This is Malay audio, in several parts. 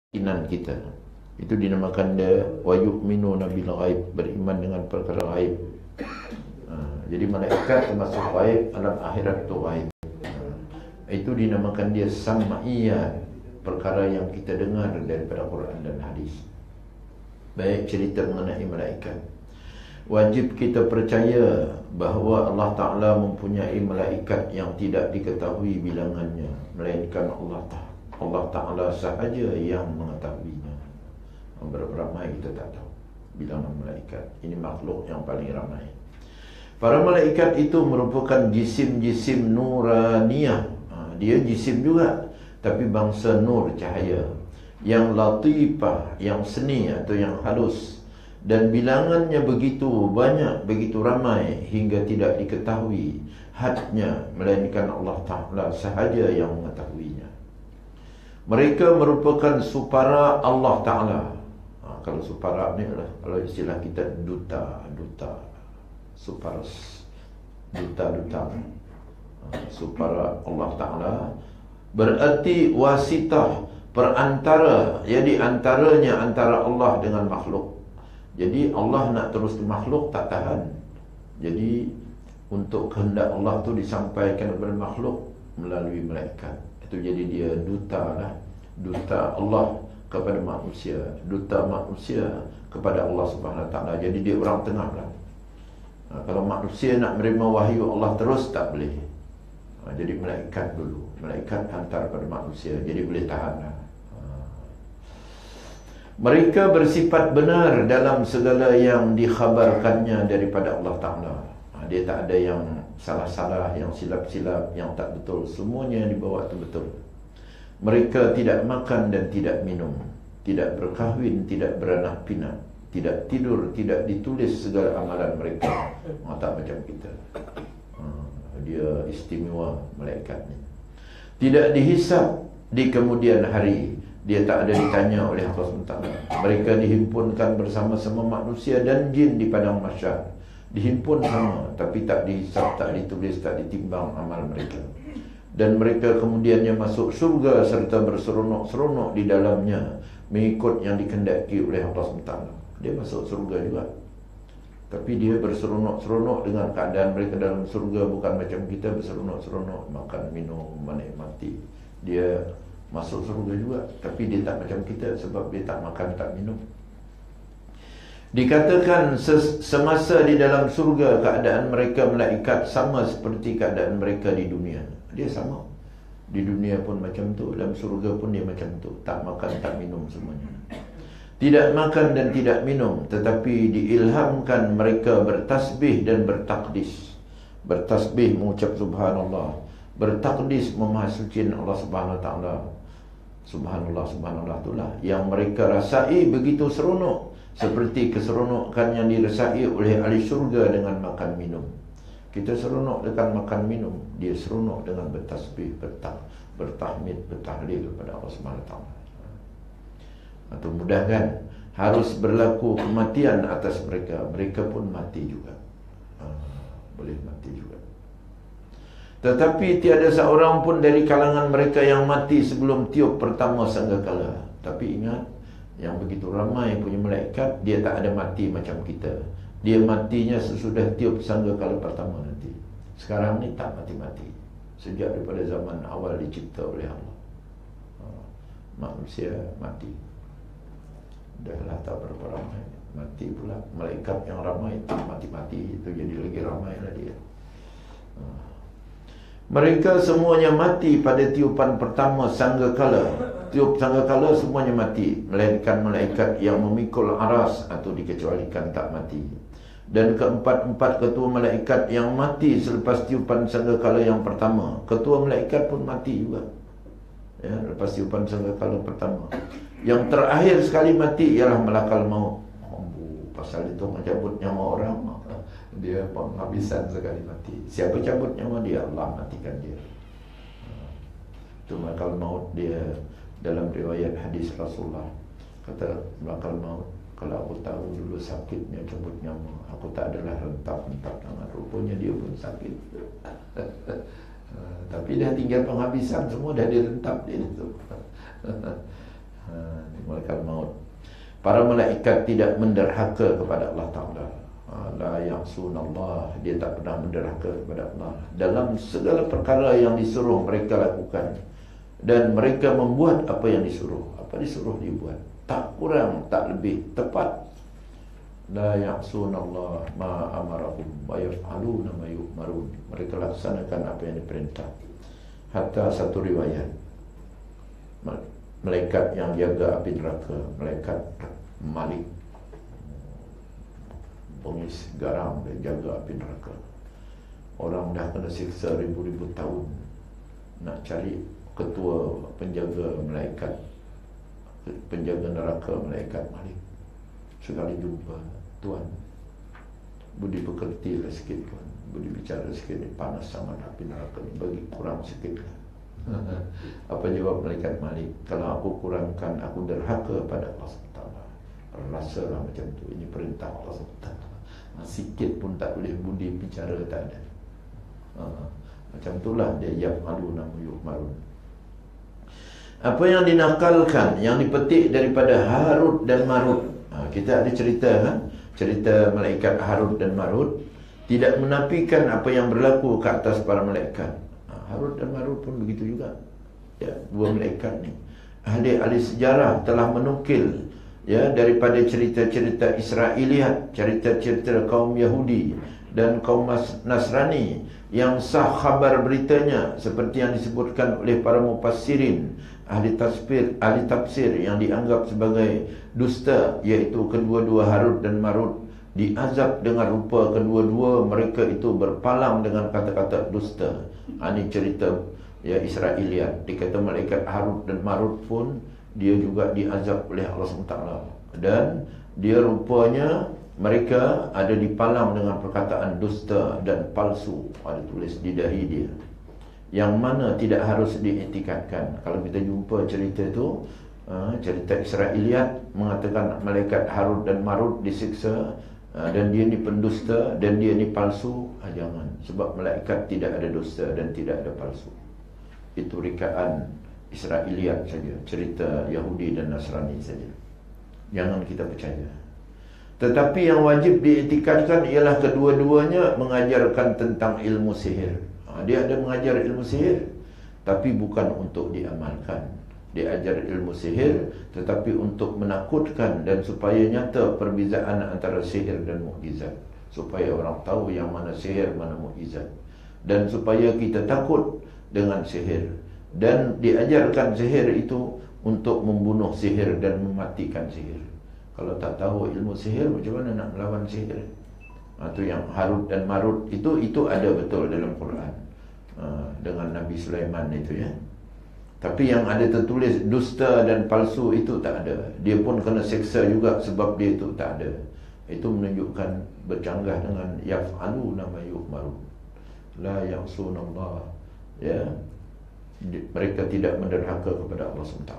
keyakinan kita. Itu dinamakan dia wa yu'minuna bil ghaib, beriman dengan perkara ghaib. Jadi malaikat termasuk ghaib, alam akhirat itu ghaib. Itu dinamakan dia sam'iyat, perkara yang kita dengar daripada Quran dan hadis. Baik cerita mengenai malaikat, wajib kita percaya bahawa Allah Ta'ala mempunyai malaikat yang tidak diketahui bilangannya, melainkan Allah Ta'ala sahaja yang mengetahuinya. Berapa ramai kita tak tahu bilangan malaikat. Ini makhluk yang paling ramai. Para malaikat itu merupakan jisim-jisim nuraniyah. Dia jisim juga, tapi bangsa nur, cahaya, yang latifah, yang seni atau yang halus. Dan bilangannya begitu banyak, begitu ramai, hingga tidak diketahui hadnya, melainkan Allah Ta'ala sahaja yang mengetahuinya. Mereka merupakan supara Allah Ta'ala. Kalau supara ni adalah, kalau istilah kita, duta, suparas, duta, supara Allah Ta'ala. Berarti wasitah, perantara, jadi antaranya antara Allah dengan makhluk. Jadi Allah nak terus ke makhluk tak tahan. Jadi untuk kehendak Allah tu disampaikan kepada makhluk melalui malaikat. Itu jadi dia duta lah. Duta Allah kepada manusia, duta manusia kepada Allah Subhanahu Wa Taala. Jadi dia orang tengah lah. Kalau manusia nak menerima wahyu Allah terus tak boleh. Jadi malaikat dulu, malaikat hantar pada manusia, jadi boleh tahan lah. Mereka bersifat benar dalam segala yang dikhabarkannya daripada Allah Ta'ala. Dia tak ada yang salah-salah, yang silap-silap, yang tak betul. Semuanya yang dibawa itu betul. Mereka tidak makan dan tidak minum, tidak berkahwin, tidak beranak pinak, tidak tidur, tidak ditulis segala amalan mereka. Tak macam kita. Dia istimewa malaikat ni. Tidak dihisap di kemudian hari. Dia tak ada ditanya oleh Allah SWT. Mereka dihimpunkan bersama-sama manusia dan jin di padang mahsyar. Dihimpun sama, tapi tak dihisap, tak ditulis, tak ditimbang amal mereka. Dan mereka kemudiannya masuk surga serta berseronok-seronok di dalamnya, mengikut yang dikehendaki oleh Allah SWT. Dia masuk surga juga, tapi dia berseronok-seronok dengan keadaan mereka dalam surga. Bukan macam kita berseronok-seronok makan, minum, menikmati. Dia masuk surga juga, tapi dia tak macam kita, sebab dia tak makan, tak minum. Dikatakan semasa di dalam surga, keadaan mereka malaikat sama seperti keadaan mereka di dunia. Dia sama. Di dunia pun macam tu, dalam surga pun dia macam tu. Tak makan, tak minum semuanya. Tidak makan dan tidak minum, tetapi diilhamkan mereka bertasbih dan bertakdis. Bertasbih, mengucap subhanallah. Bertakdis, memahasucikan Allah Subhanahu Wa Ta'ala. Subhanallah, subhanallah itulah yang mereka rasai begitu seronok, seperti keseronokan yang dirasai oleh ahli syurga dengan makan minum. Kita seronok dengan makan minum, dia seronok dengan bertasbih, bertahmid, bertahlil kepada Allah Subhanahu Wa Ta'ala. Atau mudah kan, harus berlaku kematian atas mereka. Mereka pun mati juga. Boleh mati juga. Tetapi tiada seorang pun dari kalangan mereka yang mati sebelum tiup pertama sangkakala. Tapi ingat, yang begitu ramai punya malaikat, dia tak ada mati macam kita. Dia matinya sesudah tiup sangkakala pertama nanti. Sekarang ni tak mati-mati. Sejak daripada zaman awal dicipta oleh Allah. Manusia mati. Dahlah tak berapa ramai. Mati pula. Malaikat yang ramai tak mati-mati, itu jadi lagi ramai lah dia. Mereka semuanya mati pada tiupan pertama sangkakala. Tiup sangkakala semuanya mati, melainkan malaikat yang memikul aras atau dikecualikan tak mati. Dan keempat-empat ketua malaikat yang mati selepas tiupan sangkakala yang pertama. Ketua malaikat pun mati juga, ya, lepas tiupan sangkakala pertama. Yang terakhir sekali mati ialah malakal maut. Pasal itu mencabut nyawa orang, dia penghabisan sekali mati. Siapa cabut nyawa dia? Allah matikan dia. Itu malakal maut. Dia dalam riwayat hadis Rasulullah kata, malakal maut, kalau aku tahu dulu sakitnya cabut nyawa, aku tak adalah rentap-rentap tangan. Rupanya dia pun sakit. Tapi dah tinggal penghabisan, semua dah direntap dia itu. Malaikat maut. Para malaikat tidak menderhaka kepada Allah Ta'ala. La ya'sunallah, dia tak pernah menderhaka kepada Allah dalam segala perkara yang disuruh mereka lakukan, dan mereka membuat apa yang disuruh. Apa disuruh dibuat, tak kurang tak lebih, tepat. La ya'sunallah ma amarahum wa yaf'aluna ma yu'marun. Mereka laksanakan apa yang diperintah. Hatta satu riwayat, malaikat yang jaga api neraka, malaikat Malik, pengis garam, dia jaga api neraka. Orang dah kena siksa ribu-ribu tahun, nak cari ketua penjaga malaikat, penjaga neraka, malaikat Malik. Sekali jumpa, tuan, budi pekerti lah sikit tuan, budi bicara sikit ni, panas sangat api neraka ni, bagi kurang sikit lah. Apa jawab malaikat Malik? Kalau aku kurangkan, aku derhaka pada Allah SWT. Rasalah macam tu, ini perintah Allah SWT. Sikit pun tak boleh budi bicara, tak ada. Macam itulah dia yaf'aluna ma yu'marun. Apa yang dinakalkan, yang dipetik daripada Harut dan Marut. Kita ada cerita kan? Cerita malaikat Harut dan Marut tidak menafikan apa yang berlaku ke atas para malaikat. Harut dan Marut pun begitu juga. Ya, dua malaikat ni. Ahli-ahli sejarah telah menukil, ya, daripada cerita-cerita Israiliyat, cerita-cerita kaum Yahudi dan kaum Nasrani yang sah khabar beritanya, seperti yang disebutkan oleh para mufassirin, ahli tafsir yang dianggap sebagai dusta, iaitu kedua-dua Harut dan Marut diazab dengan rupa kedua-dua mereka itu berpalang dengan kata-kata dusta. Ini cerita, ya, Israiliyat. Dikata malaikat Harut dan Marut pun dia juga diazab oleh Allah SWT, dan dia rupanya mereka ada dipalang dengan perkataan dusta dan palsu, ada tulis di dahi dia, yang mana tidak harus diiktikadkan. Kalau kita jumpa cerita itu, cerita Israiliyat mengatakan malaikat Harut dan Marut disiksa, dan dia ni pendusta dan dia ni palsu, jangan. Sebab malaikat tidak ada dusta dan tidak ada palsu. Itu rekaan Israiliyat saja, cerita Yahudi dan Nasrani saja. Jangan kita percaya. Tetapi yang wajib diiktikadkan ialah kedua-duanya mengajarkan tentang ilmu sihir. Dia ada mengajar ilmu sihir, tapi bukan untuk diamalkan. Dia ajar ilmu sihir tetapi untuk menakutkan, dan supaya nyata perbezaan antara sihir dan mukjizat, supaya orang tahu yang mana sihir, mana mukjizat, dan supaya kita takut dengan sihir. Dan diajarkan sihir itu untuk membunuh sihir dan mematikan sihir. Kalau tak tahu ilmu sihir, macam mana nak melawan sihir? Itu yang Harut dan Marut itu ada betul dalam Quran, dengan Nabi Sulaiman itu, ya. Tapi yang ada tertulis dusta dan palsu itu tak ada. Dia pun kena seksa juga sebab dia itu tak ada. Itu menunjukkan bercanggah dengan yaf'aluna ma yu'marun. La ya'sunallah, ya. Mereka tidak menderhaka kepada Allah SWT.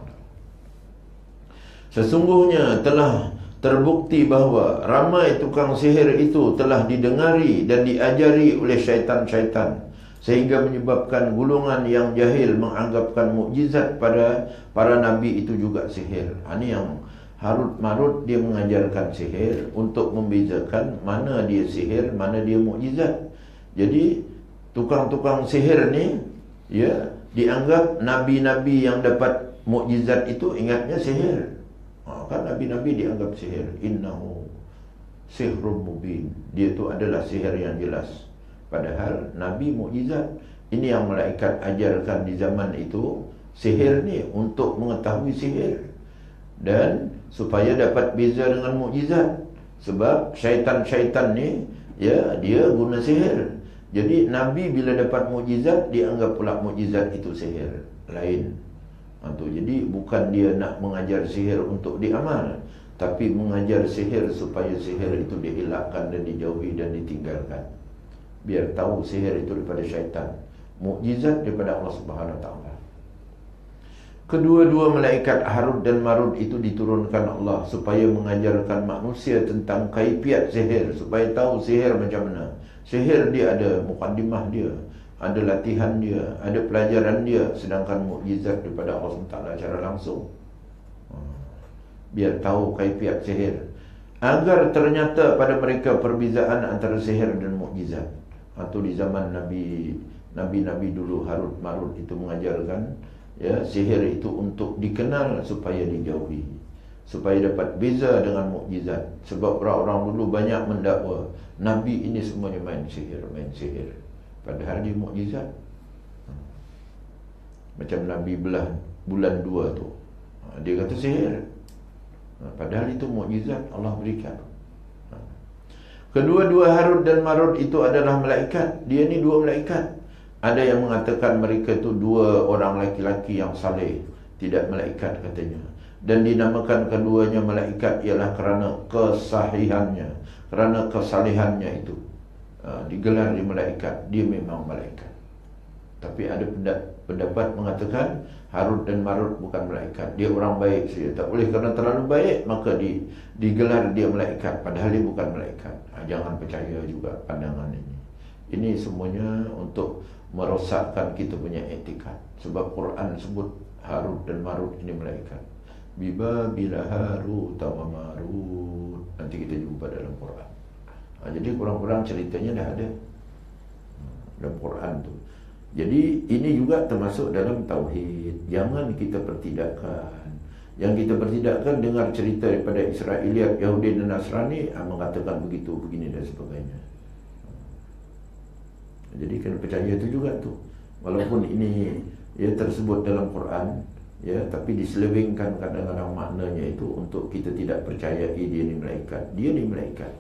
Sesungguhnya telah terbukti bahawa ramai tukang sihir itu telah didengari dan diajari oleh syaitan-syaitan, sehingga menyebabkan golongan yang jahil menganggapkan mukjizat pada para nabi itu juga sihir. Ini yang Harut Marut, dia mengajarkan sihir untuk membezakan mana dia sihir, mana dia mukjizat. Jadi tukang-tukang sihir ni, ya, dianggap nabi-nabi yang dapat mukjizat itu ingatnya sihir. Kan nabi-nabi dianggap sihir. Innahu sihrun mubin, dia itu adalah sihir yang jelas. Padahal Nabi mukjizat. Ini yang malaikat ajarkan di zaman itu, sihir ni untuk mengetahui sihir, dan supaya dapat beza dengan mukjizat. Sebab syaitan-syaitan ni, ya, dia guna sihir. Jadi Nabi bila dapat mukjizat, dianggap pula mukjizat itu sihir lain. Jadi bukan dia nak mengajar sihir untuk diamal, tapi mengajar sihir supaya sihir itu dielakkan dan dijauhi dan ditinggalkan. Biar tahu sihir itu daripada syaitan, mukjizat daripada Allah Subhanahu Wa Taala. Kedua-dua malaikat Harut dan Marut itu diturunkan Allah supaya mengajarkan manusia tentang kaifiat sihir, supaya tahu sihir macam mana. Sihir dia ada mukaddimah dia, ada latihan dia, ada pelajaran dia. Sedangkan mukjizat daripada Allah SWT secara langsung. biar tahu kaifiat sihir, agar ternyata pada mereka perbezaan antara sihir dan mukjizat. Atau di zaman Nabi dulu, Harut Marut itu mengajarkan, ya, sihir itu untuk dikenal supaya dijauhi, supaya dapat beza dengan mukjizat. Sebab orang-orang dulu banyak mendakwa Nabi ini semuanya main sihir. Padahal dia mukjizat. Macam Nabi belah bulan 2 tu, dia kata sihir, padahal itu mukjizat Allah berikan. Kedua-dua Harut dan Marut itu adalah malaikat. Dia ni 2 malaikat. Ada yang mengatakan mereka tu 2 orang laki-laki yang saleh, tidak malaikat katanya. Dan dinamakan keduanya malaikat ialah kerana kesahihannya, kerana kesalehannya itu. Digelar di malaikat, dia memang malaikat. Tapi ada pendapat mengatakan Harut dan Marut bukan malaikat, dia orang baik saja. Tak boleh kerana terlalu baik maka digelar dia malaikat, padahal dia bukan malaikat. Jangan percaya juga pandangan ini. Ini semuanya untuk merosakkan kita punya etikat. Sebab Quran sebut Harut dan Marut ini malaikat. Bila Harut wa Marut, nanti kita jumpa dalam Quran. Jadi kurang-kurang ceritanya dah ada dalam Quran tu. Jadi ini juga termasuk dalam tauhid. Jangan kita pertidakkan. Yang kita pertidakkan dengar cerita daripada Israeliat, Yahudi dan Nasrani mengatakan begitu, begini dan sebagainya. Jadi kena percaya itu juga tu. Walaupun ini ya tersebut dalam Quran, ya, tapi diselewengkan kadang-kadang maknanya itu untuk kita tidak percayai dia ni malaikat. Dia ni malaikat.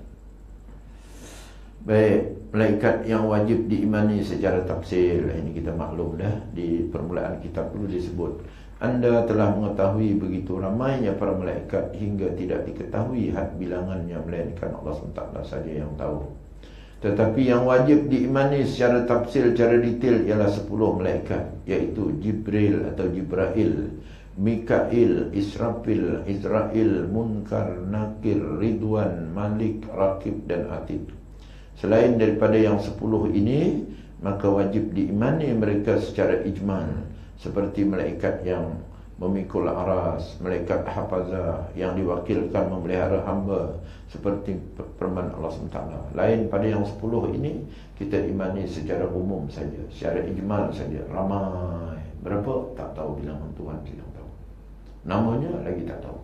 Baik, malaikat yang wajib diimani secara tafsir. Ini kita maklum dah, di permulaan kitab dulu disebut, Anda telah mengetahui begitu ramainya para malaikat hingga tidak diketahui had bilangannya, melainkan Allah SWT saja yang tahu. Tetapi yang wajib diimani secara tafsir, secara detail ialah 10 malaikat, iaitu Jibril atau Jibrail, Mikail, Israfil, Israel, Munkar, Nakir, Ridwan, Malik, Rakib dan Atid. Selain daripada yang 10 ini, maka wajib diimani mereka secara ijmal, seperti malaikat yang memikul aras, malaikat hafazah yang diwakilkan memelihara hamba, seperti firman Allah SWT. Lain pada yang 10 ini, kita imani secara umum saja, secara ijmal saja. Ramai, berapa? Tak tahu, bilangan Tuhan tidak tahu. Namanya lagi tak tahu.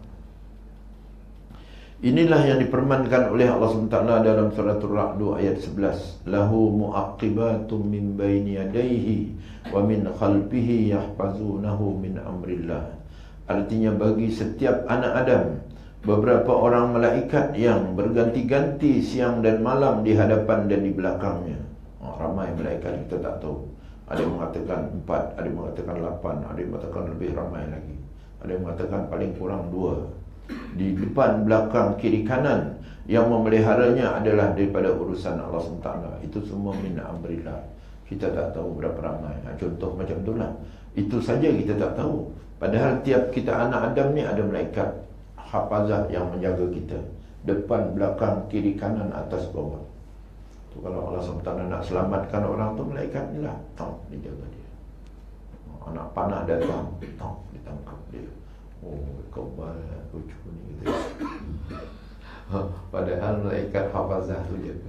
Inilah yang dipermankan oleh Allah SWT dalam suratul Ra'd ayat 11. Lahu mu'aqibatum min baini yadayhi wa min khalfihi yahfazunahu min amrillah. Artinya bagi setiap anak Adam beberapa orang malaikat yang berganti-ganti siang dan malam di hadapan dan di belakangnya. Ramai malaikat, kita tak tahu. Ada yang mengatakan 4, ada yang mengatakan 8, ada yang mengatakan lebih ramai lagi. Ada yang mengatakan paling kurang 2. Di depan, belakang, kiri, kanan, yang memeliharanya adalah daripada urusan Allah SWT. Itu semua min amrillah. Kita tak tahu berapa ramai. Contoh macam itulah. Itu saja kita tak tahu. Padahal tiap kita anak Adam ni ada malaikat hafazah yang menjaga kita. Depan, belakang, kiri, kanan, atas, bawah. Tu kalau Allah SWT nak selamatkan orang tu, malaikat ni lah, dia jaga dia. Anak panah datang, ditangkap dia. Oh, kebal, lucu ni gitu. Padahal malaikat hafazah tu jaga.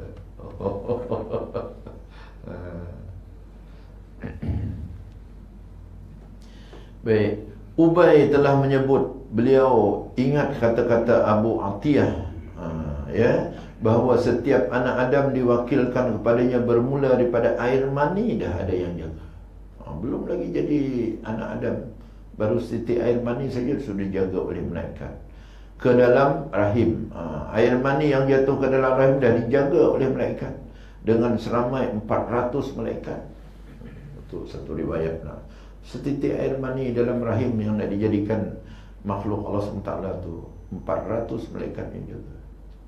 Baik, Ubay telah menyebut, beliau ingat kata-kata Abu Atiyah, ya, bahawa setiap anak Adam diwakilkan kepadanya bermula daripada air mani dah ada yang jaga. Belum lagi jadi anak Adam, baru setitik air mani saja sudah dijaga oleh malaikat. Ke dalam rahim, air mani yang jatuh ke dalam rahim dah dijaga oleh malaikat dengan seramai 400 malaikat. Itu satu riwayat. Setitik air mani dalam rahim yang nak dijadikan makhluk Allah SWT tu, 400 malaikat yang jaga.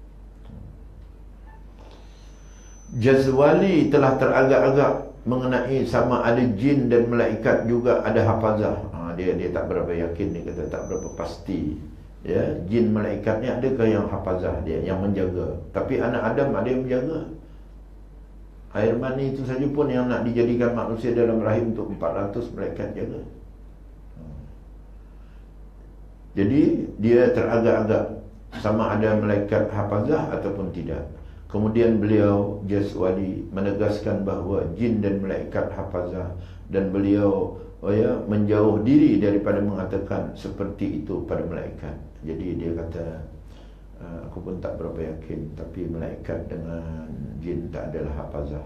Jazwali telah teragak-agak mengenai sama ada jin dan malaikat juga ada hafazah. Dia tak berapa yakin, dia kata tak berapa pasti. Ya, jin malaikat ni adakah yang hafazah dia, yang menjaga. Tapi anak Adam ada yang menjaga. Air mani itu saja pun yang nak dijadikan manusia dalam rahim untuk 400 malaikat jaga. Jadi dia teragak-agak sama ada malaikat hafazah ataupun tidak. Kemudian beliau Jaswali menegaskan bahawa jin dan malaikat hafazah, dan beliau menjauh diri daripada mengatakan seperti itu pada malaikat. Jadi dia kata, aku pun tak berapa yakin, tapi malaikat dengan jin tak adalah hafazah.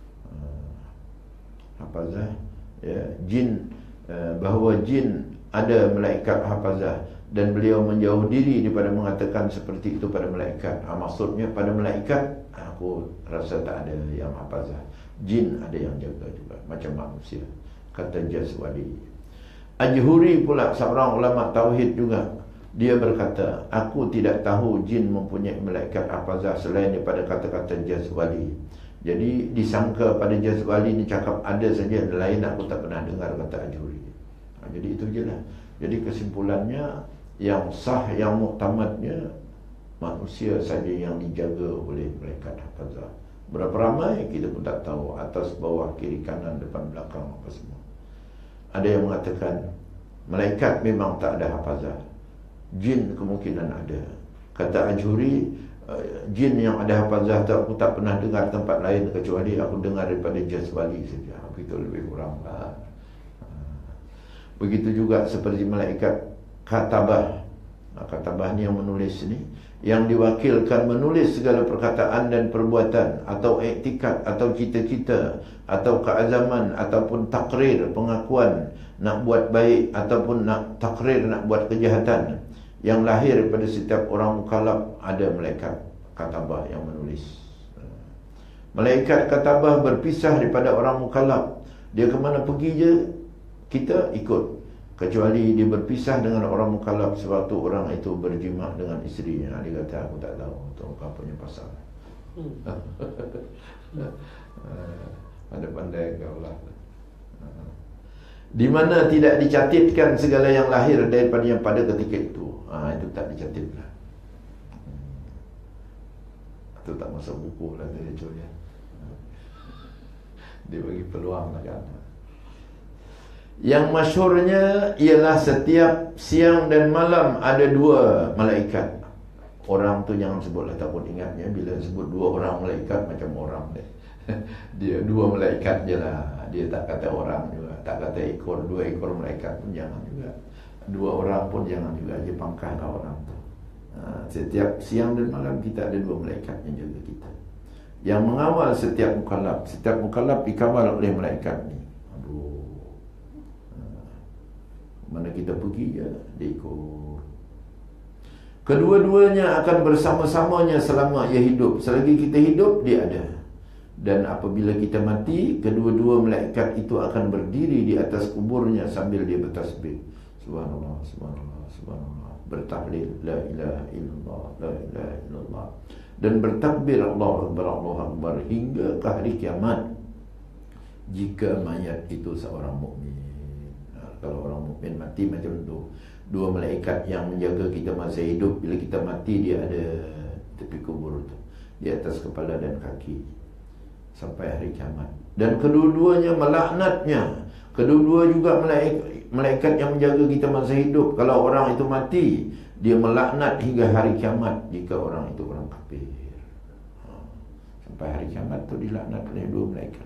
Hafazah, ya, jin, bahawa jin ada malaikat hafazah, dan beliau menjauh diri daripada mengatakan seperti itu pada malaikat. Maksudnya pada malaikat aku rasa tak ada yang hafazah. Jin ada yang jaga juga macam manusia, kata Jaswali. Ajhuri pula seorang ulama tauhid juga, dia berkata, aku tidak tahu jin mempunyai malaikat hafazah selain daripada kata-kata Jaswali. Jadi disangka pada Jaswali ni cakap ada saja, lain aku tak pernah dengar kata Ajhuri. Jadi itu je lah. Jadi kesimpulannya, yang sah, yang muktamadnya, manusia saja yang dijaga oleh malaikat hafazah. Berapa ramai kita pun tak tahu, atas, bawah, kiri, kanan, depan, belakang, apa semua. Ada yang mengatakan malaikat memang tak ada hafazah, jin kemungkinan ada. Kata Ajhuri, jin yang ada hafazah tu aku tak pernah dengar tempat lain kecuali aku dengar daripada Jaswali saja. Begitu lebih kurang lah. Begitu juga seperti malaikat katabah. Katabah ni yang menulis ni, yang diwakilkan menulis segala perkataan dan perbuatan, atau iktikad, atau cita-cita, atau keazaman, ataupun takrir, pengakuan nak buat baik, ataupun nak takrir, nak buat kejahatan, yang lahir pada setiap orang mukallaf. Ada malaikat katabah yang menulis. Malaikat katabah berpisah daripada orang mukallaf. Dia ke mana pergi je kita ikut, kecuali dia berpisah dengan orang mukallaf sewaktu orang itu berjima dengan isterinya. Dia kata, aku tak tahu itu apa punya pasal. Ada pandai kau lah. Di mana tidak dicatatkan segala yang lahir daripada yang pada ketika itu. Itu tak dicatatkan. Itu tak masuk buku lah dia cuba. Dia bagi peluang lah kan. Yang masyhurnya ialah setiap siang dan malam ada dua malaikat. Orang tu jangan sebutlah, takut ingatnya. Bila sebut dua orang malaikat macam orang dia. Dia dua malaikat je lah. Dia tak kata orang juga, tak kata ekor, dua ekor malaikat pun jangan juga. Dua orang pun jangan juga, dia pangkahlah orang tu. Setiap siang dan malam kita ada dua malaikat yang jaga kita, yang mengawal setiap mukallaf. Setiap mukallaf dikawal oleh malaikat ni. Mana kita pergi je, dia ikut. Kedua-duanya akan bersama-samanya selama ia hidup. Selagi kita hidup, dia ada. Dan apabila kita mati, kedua-dua malaikat itu akan berdiri di atas kuburnya sambil dia bertasbih. Subhanallah, subhanallah, subhanallah. Bertahlil, la ilaha illallah, la ilaha illallah. Dan bertakbir Allah Akbar, Allah Akbar, hingga ke hari kiamat, jika mayat itu seorang mukmin. Kalau orang mukmin mati macam tu, dua malaikat yang menjaga kita masa hidup. Bila kita mati, dia ada tepi kubur tu, di atas kepala dan kaki sampai hari kiamat. Dan kedua-duanya melaknatnya. Kedua-dua juga malaikat yang menjaga kita masa hidup. Kalau orang itu mati, dia melaknat hingga hari kiamat jika orang itu orang kafir. Sampai hari kiamat tu dilaknat oleh dua malaikat.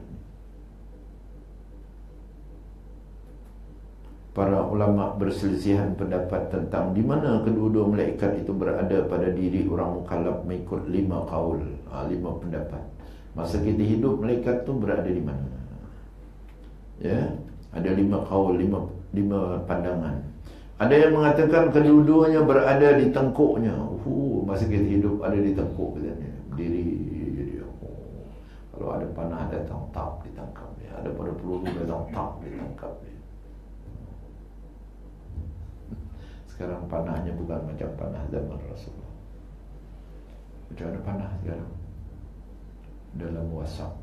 Para ulama berselisihan pendapat tentang di mana kedua-dua malaikat itu berada pada diri orang mukallaf mengikut 5 kaul, 5 pendapat. Masa kita hidup, malaikat tu berada di mana? Ya, ada 5 kaul, 5 pandangan. Ada yang mengatakan kedua-duanya berada di tengkuknya. Masa kita hidup ada di tengkuk katanya. Berdiri jadi. Kalau ada panah datang, tak ditangkap dia. Ada pada peluru datang, tak ditangkap dia. Sekarang panahnya bukan macam panah zaman Rasulullah. Macam mana panah sekarang? Dalam WhatsApp.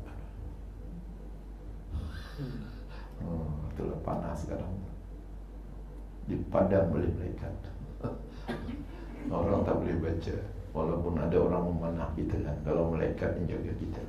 Itulah panah sekarang. Dipadam oleh malaikat. Orang tak boleh baca, walaupun ada orang memanah kita kan. Kalau malaikat yang jaga kita.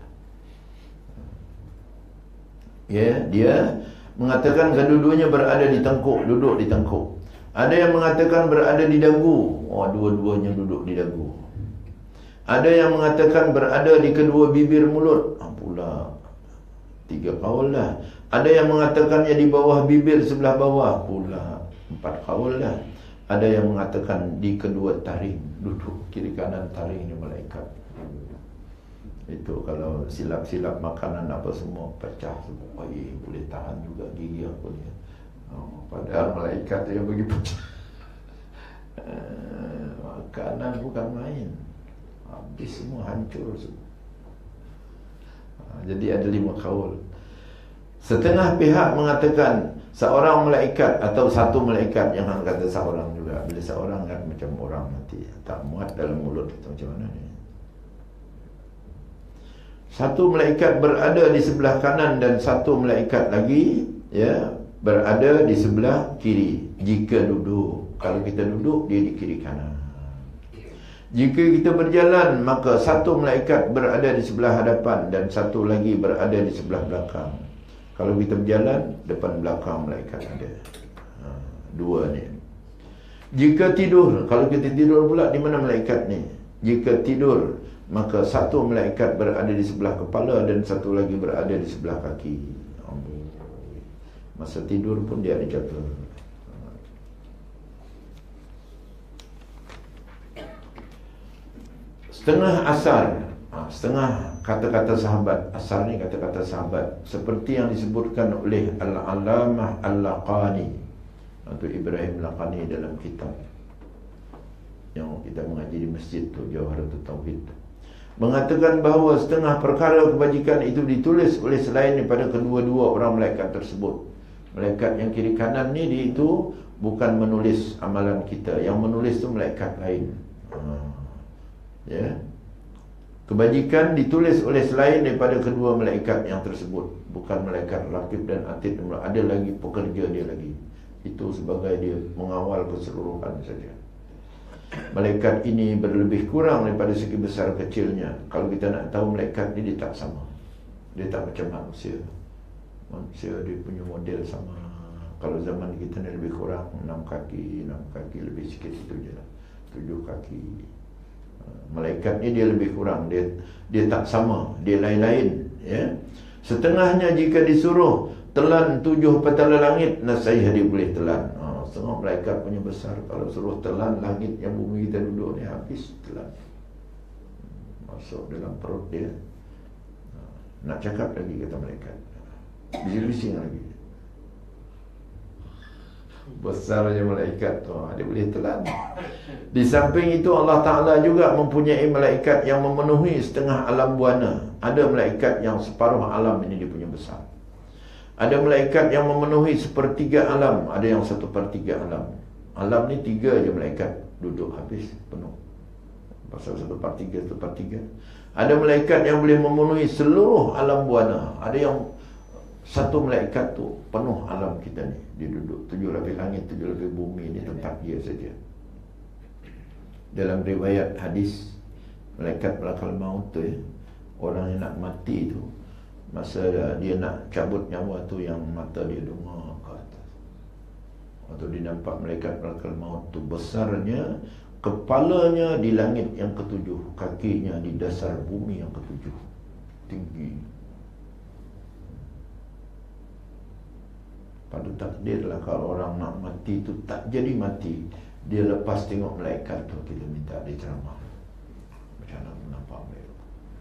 Ya, dia mengatakan kedua-duanya berada di tengkuk, duduk di tengkuk. Ada yang mengatakan berada di dagu. Oh, dua-duanya duduk di dagu. Ada yang mengatakan berada di kedua bibir mulut. Pula 3 kaul lah. Ada yang mengatakannya di bawah bibir sebelah bawah. Pula 4 kaul lah. Ada yang mengatakan di kedua taring. Duduk kiri kanan taring ni malaikat. Itu kalau silap-silap makanan apa semua pecah semua. Boleh tahan juga gigi aku ni. Padahal malaikat yang bagi pecah. Makanan bukan main. Habis semua, hancur semua. Jadi ada 5 kaul. Setengah pihak mengatakan seorang malaikat atau satu malaikat. Yang orang kata seorang juga. Bila seorang kan macam orang nanti tak muat dalam mulut kita, macam mana ni. Satu malaikat berada di sebelah kanan dan satu malaikat lagi berada di sebelah kiri. Jika duduk, kalau kita duduk, dia di kiri kanan. Jika kita berjalan, maka satu malaikat berada di sebelah hadapan dan satu lagi berada di sebelah belakang. Kalau kita berjalan, depan belakang malaikat ada. Dua ni. Jika tidur, kalau kita tidur pula, di mana malaikat ni? Jika tidur, maka satu malaikat berada di sebelah kepala dan satu lagi berada di sebelah kaki. Masa tidur pun dia ada jaga. Setengah asar, setengah kata-kata sahabat. Asar ni kata-kata sahabat, seperti yang disebutkan oleh Al-Alamah Al-Laqani atau Ibrahim Laqani dalam kitab yang kita mengaji di masjid tu, Jawharatul Tauhid, mengatakan bahawa setengah perkara kebajikan itu ditulis oleh selain daripada kedua-dua orang malaikat tersebut. Malaikat yang kiri kanan ni, dia itu bukan menulis amalan kita. Yang menulis tu malaikat lain. Kebajikan ditulis oleh selain daripada kedua malaikat yang tersebut. Bukan malaikat Raqib dan Atid. Ada lagi pekerja dia lagi. Itu sebagai dia mengawal keseluruhan saja. Malaikat ini berlebih kurang daripada segi besar kecilnya. Kalau kita nak tahu malaikat ni, dia tak sama. Dia tak macam manusia. Manusia dia punya model sama. Kalau zaman kita ni lebih kurang 6 kaki lebih sikit itu je lah. 7 kaki. Malaikat ni dia lebih kurang. Dia tak sama. Dia lain-lain. Setengahnya jika disuruh telan 7 petala langit, nasayah dia boleh telan. Setengah malaikat punya besar. Kalau suruh telan langit yang bumi kita duduk ni, habis telan. Masuk dalam perut dia. Nak cakap lagi kata malaikat, bising-bising lagi. Besarnya malaikat tu, dia boleh telan. Di samping itu, Allah Ta'ala juga mempunyai malaikat yang memenuhi setengah alam buana. Ada malaikat yang separuh alam ini dia punya besar. Ada malaikat yang memenuhi sepertiga alam. Ada yang 1/3 alam. Alam ni 3 je malaikat duduk, habis penuh. Pasal 1/3. Ada malaikat yang boleh memenuhi seluruh alam buana. Ada yang satu malaikat tu penuh alam kita ni. Dia duduk 7 lapis langit, 7 lapis bumi ni tempat dia saja. Dalam riwayat hadis, malaikat malakal maut tu, orang yang nak mati tu, masa dia nak cabut nyawa tu, yang mata dia dongak ke atas, atau dia nampak malaikat malakal maut tu, besarnya kepalanya di langit yang ke-7, kakinya di dasar bumi yang ke-7, tinggi. Pada takdirlah kalau orang nak mati tu tak jadi mati, dia lepas tengok malaikat tu, kita minta dia ceramah. Macam mana nampak mereka?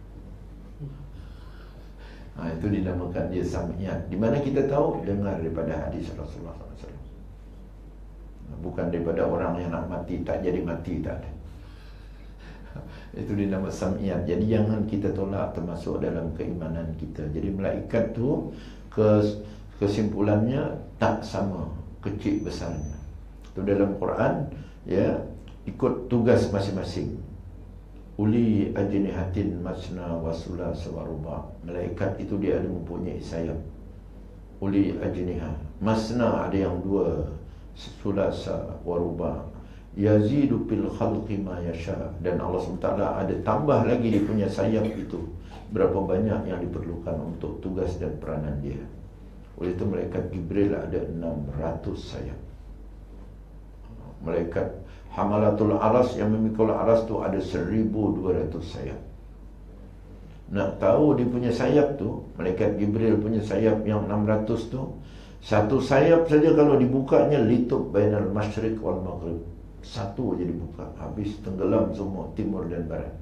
Itu dinamakan dia sam'iyat. Di mana kita tahu? Dengar daripada hadis Rasulullah SAW. Bukan daripada orang yang nak mati tak jadi mati, tak ada. Itu dinamakan sam'iyat. Jadi jangan kita tolak, termasuk dalam keimanan kita. Jadi malaikat tu kesimpulannya tak sama kecil besarnya. Itu dalam Quran, ikut tugas masing-masing. Uli ajnihatin masna wa sulasa wa ruba. Malaikat itu dia ada mempunyai sayap. Uli ajniha, masna ada yang 2, sulasa wa ruba. Yazidu fil khalqi ma yasha. Dan Allah SWT ada tambah lagi dia punya sayap itu, berapa banyak yang diperlukan untuk tugas dan peranan dia. Oleh itu malaikat Jibril ada 600 sayap. Malaikat Hamalatul Aras yang memikul aras tu ada 1,200 sayap. Nak tahu dia punya sayap tu, Malaikat Jibril punya sayap yang 600 tu, satu sayap saja kalau dibukanya litup bainal masyriq wal maghrib. Satu je dibuka, habis tenggelam semua timur dan barat.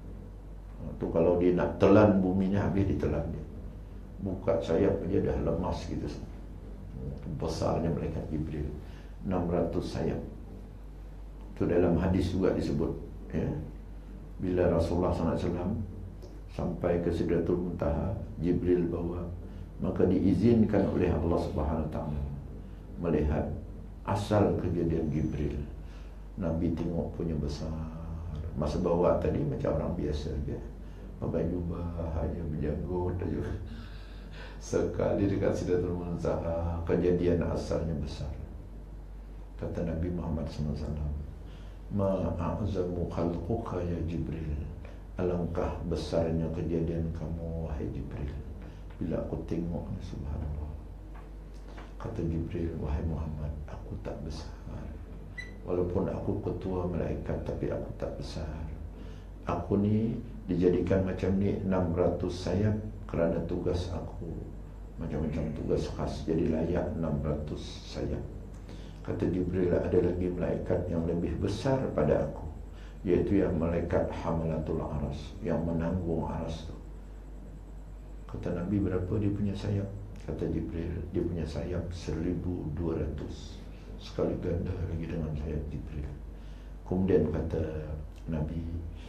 Tu kalau dia nak telan bumi ni, habis ditelan dia. Buka sayap dia dah lemas gitu. Besarnya Malaikat Jibril, 600 sayap. Itu dalam hadis juga disebut, ya. Bila Rasulullah SAW sampai ke Sidratul Muntaha, Jibril bawa, maka diizinkan oleh Allah Subhanahu Wa Taala melihat asal kejadian Jibril. Nabi tengok punya besar. Masa bawa tadi macam orang biasa je, pakai jubah, hanya berjanggut aja. Sekali dekat Sidratul Muntaha, kejadian asalnya besar. Kata Nabi Muhammad SAW, ma'azamu khalquka ya Jibril, alangkah besarnya kejadian kamu wahai Jibril. Bila aku tengok, subhanallah. Kata Jibril, wahai Muhammad, aku tak besar. Walaupun aku ketua malaikat, tapi aku tak besar. Aku ni dijadikan macam ni 600 sayap kerana tugas aku, macam-macam tugas khas, jadi layak 600 sayap. Kata Jibril, ada lagi malaikat yang lebih besar pada aku, iaitu yang malaikat Hamalatul Aras, yang menanggung aras tu. Kata Nabi, berapa dia punya sayap? Kata Jibril, dia punya sayap 1,200, sekali ganda lagi dengan sayap Jibril. Kemudian kata Nabi,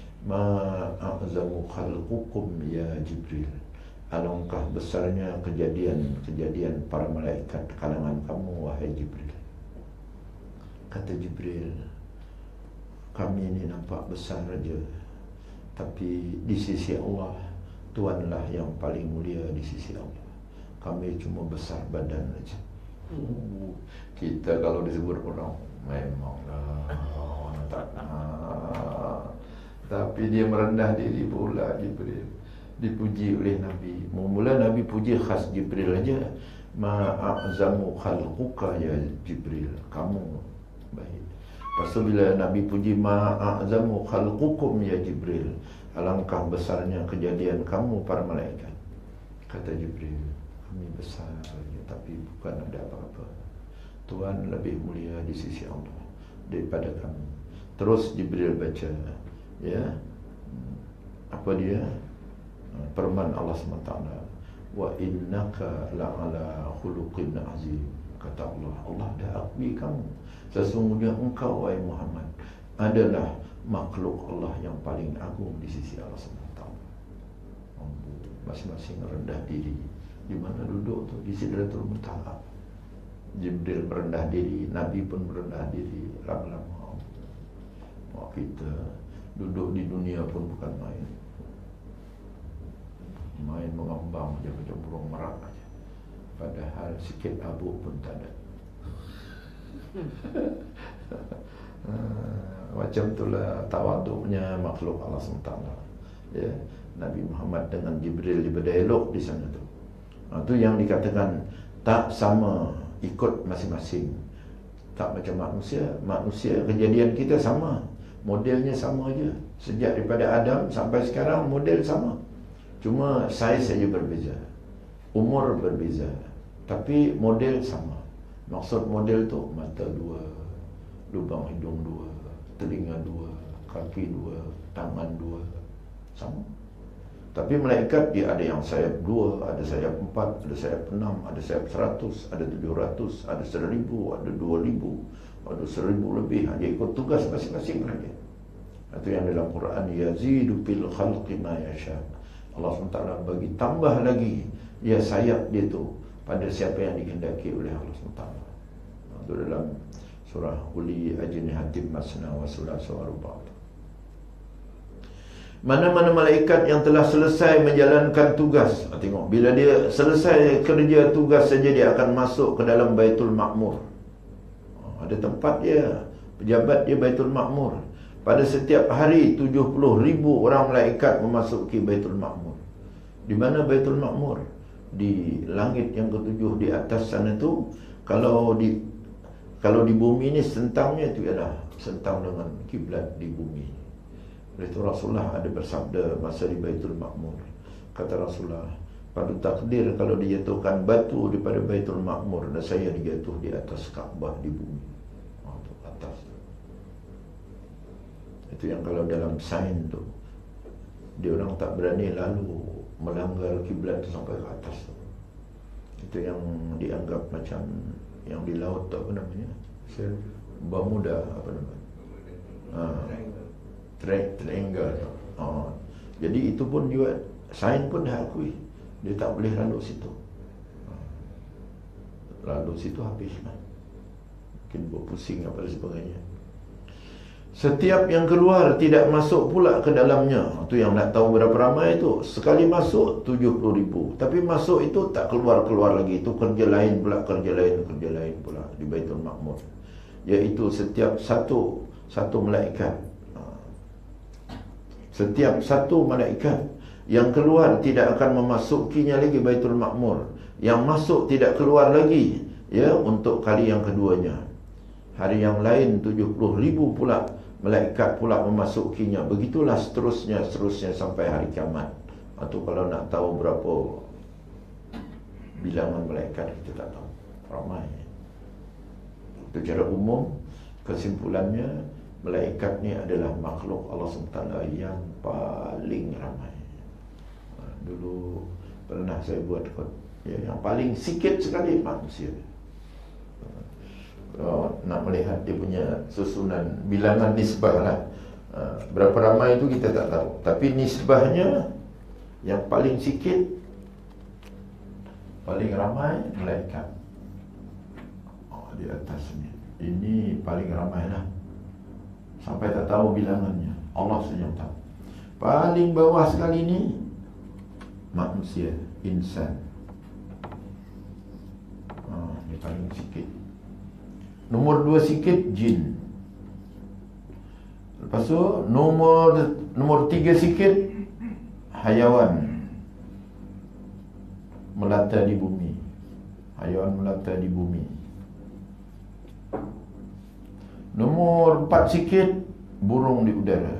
ma'azamu khalqukum ya Jibril, alangkah besarnya kejadian para malaikat kalangan kamu wahai Jibril. Kata Jibril, kami ni nampak besar saja, tapi di sisi Allah, Tuhanlah yang paling mulia di sisi Allah. Kami cuma besar badan saja. Kita kalau disebut orang, memanglah tak nak. Tapi dia merendah diri pula Jibril. Dipuji oleh Nabi. Mula Nabi puji khas Jibril aja. Ma'azamu khalquka ya Jibril, kamu baik. Lepas tu bila Nabi puji ma'azamu khalqukum ya Jibril, alangkah besarnya kejadian kamu para malaikat. Kata Jibril, kami besar tapi bukan ada apa-apa. Tuhan lebih mulia di sisi Allah daripada kami. Terus Jibril baca, ya, apa dia? Firman Allah SWT, wa innaka la'ala khuluqin azim. Kata Allah, Allah dah akui kamu, sesungguhnya engkau wahai Muhammad adalah makhluk Allah yang paling agung di sisi Allah SWT. Masing-masing rendah diri. Di mana duduk tu? Di Sidratul Muntaha. Jibril merendah diri, Nabi pun merendah diri. Lama-lama kita duduk di dunia pun bukan main. Main mengembang je macam burung merak aja. Padahal sikit abu pun tak ada. Macam itulah tawaduknya makhluk Allah SWT. Ya, Nabi Muhammad dengan Jibril berdialog di sana tu. Itu yang dikatakan tak sama, ikut masing-masing. Tak macam manusia. Manusia, kejadian kita sama, modelnya sama je. Sejak daripada Adam sampai sekarang model sama. Cuma saiz saja berbeza, umur berbeza, tapi model sama. Maksud model tu mata dua, lubang hidung dua, telinga dua, kaki dua, tangan dua, sama. Tapi malaikat dia ada yang sayap 2, ada sayap 4, ada sayap 6, ada sayap 100, ada 700, ada 1,000, ada 2,000, ada 1,000 lebih. Dia ikut tugas masing-masing lagi. Itu yang dalam Quran, yazidu fil khalqi ma yasha. Allah SWT bagi tambah lagi dia sayap dia tu pada siapa yang dikehendaki oleh Allah SWT. Itu dalam surah Uli Ajnihatim Masna wa Sulasa wa Ruba'. Mana-mana malaikat yang telah selesai menjalankan tugas, tengok, bila dia selesai kerja tugas saja, dia akan masuk ke dalam Baitul Ma'mur. Ada tempat dia, pejabat dia Baitul Ma'mur. Pada setiap hari 70,000 orang malaikat memasuki Baitul Ma'mur. Di mana Baitul Ma'mur? Di langit yang ketujuh di atas sana tu. Kalau Kalau di bumi ni sentangnya itu ialah sentang dengan kiblat di bumi. Oleh itu Rasulullah ada bersabda masa di Baitul Ma'mur. Kata Rasulullah, pada takdir kalau dijatuhkan batu daripada Baitul Ma'mur dan saya dijatuh di atas Kaabah di bumi. Itu atas. Itu yang kalau dalam sains tu, dia orang tak berani lalu melanggar kiblat tu sampai ke atas tu. Itu yang dianggap macam yang di laut tu apa namanya? Bermuda apa namanya? Triangle. Jadi itu pun juga sains pun dah akui dia tak boleh lalu situ. Lalu situ habislah. Mungkin berpusing apa dan sebagainya. Setiap yang keluar tidak masuk pula ke dalamnya. Itu yang nak tahu berapa ramai itu. Sekali masuk 70,000. Tapi masuk itu tak keluar-keluar lagi. Itu kerja lain pula, kerja lain pula di Baitul Ma'mur. Iaitu setiap satu malaikat. Setiap satu malaikat yang keluar tidak akan memasukinya lagi Baitul Ma'mur. Yang masuk tidak keluar lagi, ya, untuk kali yang keduanya. Hari yang lain 70,000 pula malaikat pula memasukinya. Begitulah seterusnya sampai hari kiamat. Atau kalau nak tahu berapa bilangan malaikat kita tak tahu. Ramai. Secara umum kesimpulannya malaikat ni adalah makhluk Allah SWT yang paling ramai. Dulu pernah saya buat yang paling sikit sekali manusia. Nak melihat dia punya susunan bilangan nisbah lah, berapa ramai itu kita tak tahu. Tapi nisbahnya yang paling sikit, paling ramai malaikat. Di atas ini paling ramai lah, sampai tak tahu bilangannya. Allah saja tahu. Paling bawah sekali ni manusia, insan. Ini paling sikit. Nombor 2 sikit jin. Lepas tu nombor 3 sikit hayawan melata di bumi. Hayawan melata di bumi. Nombor 4 sikit burung di udara.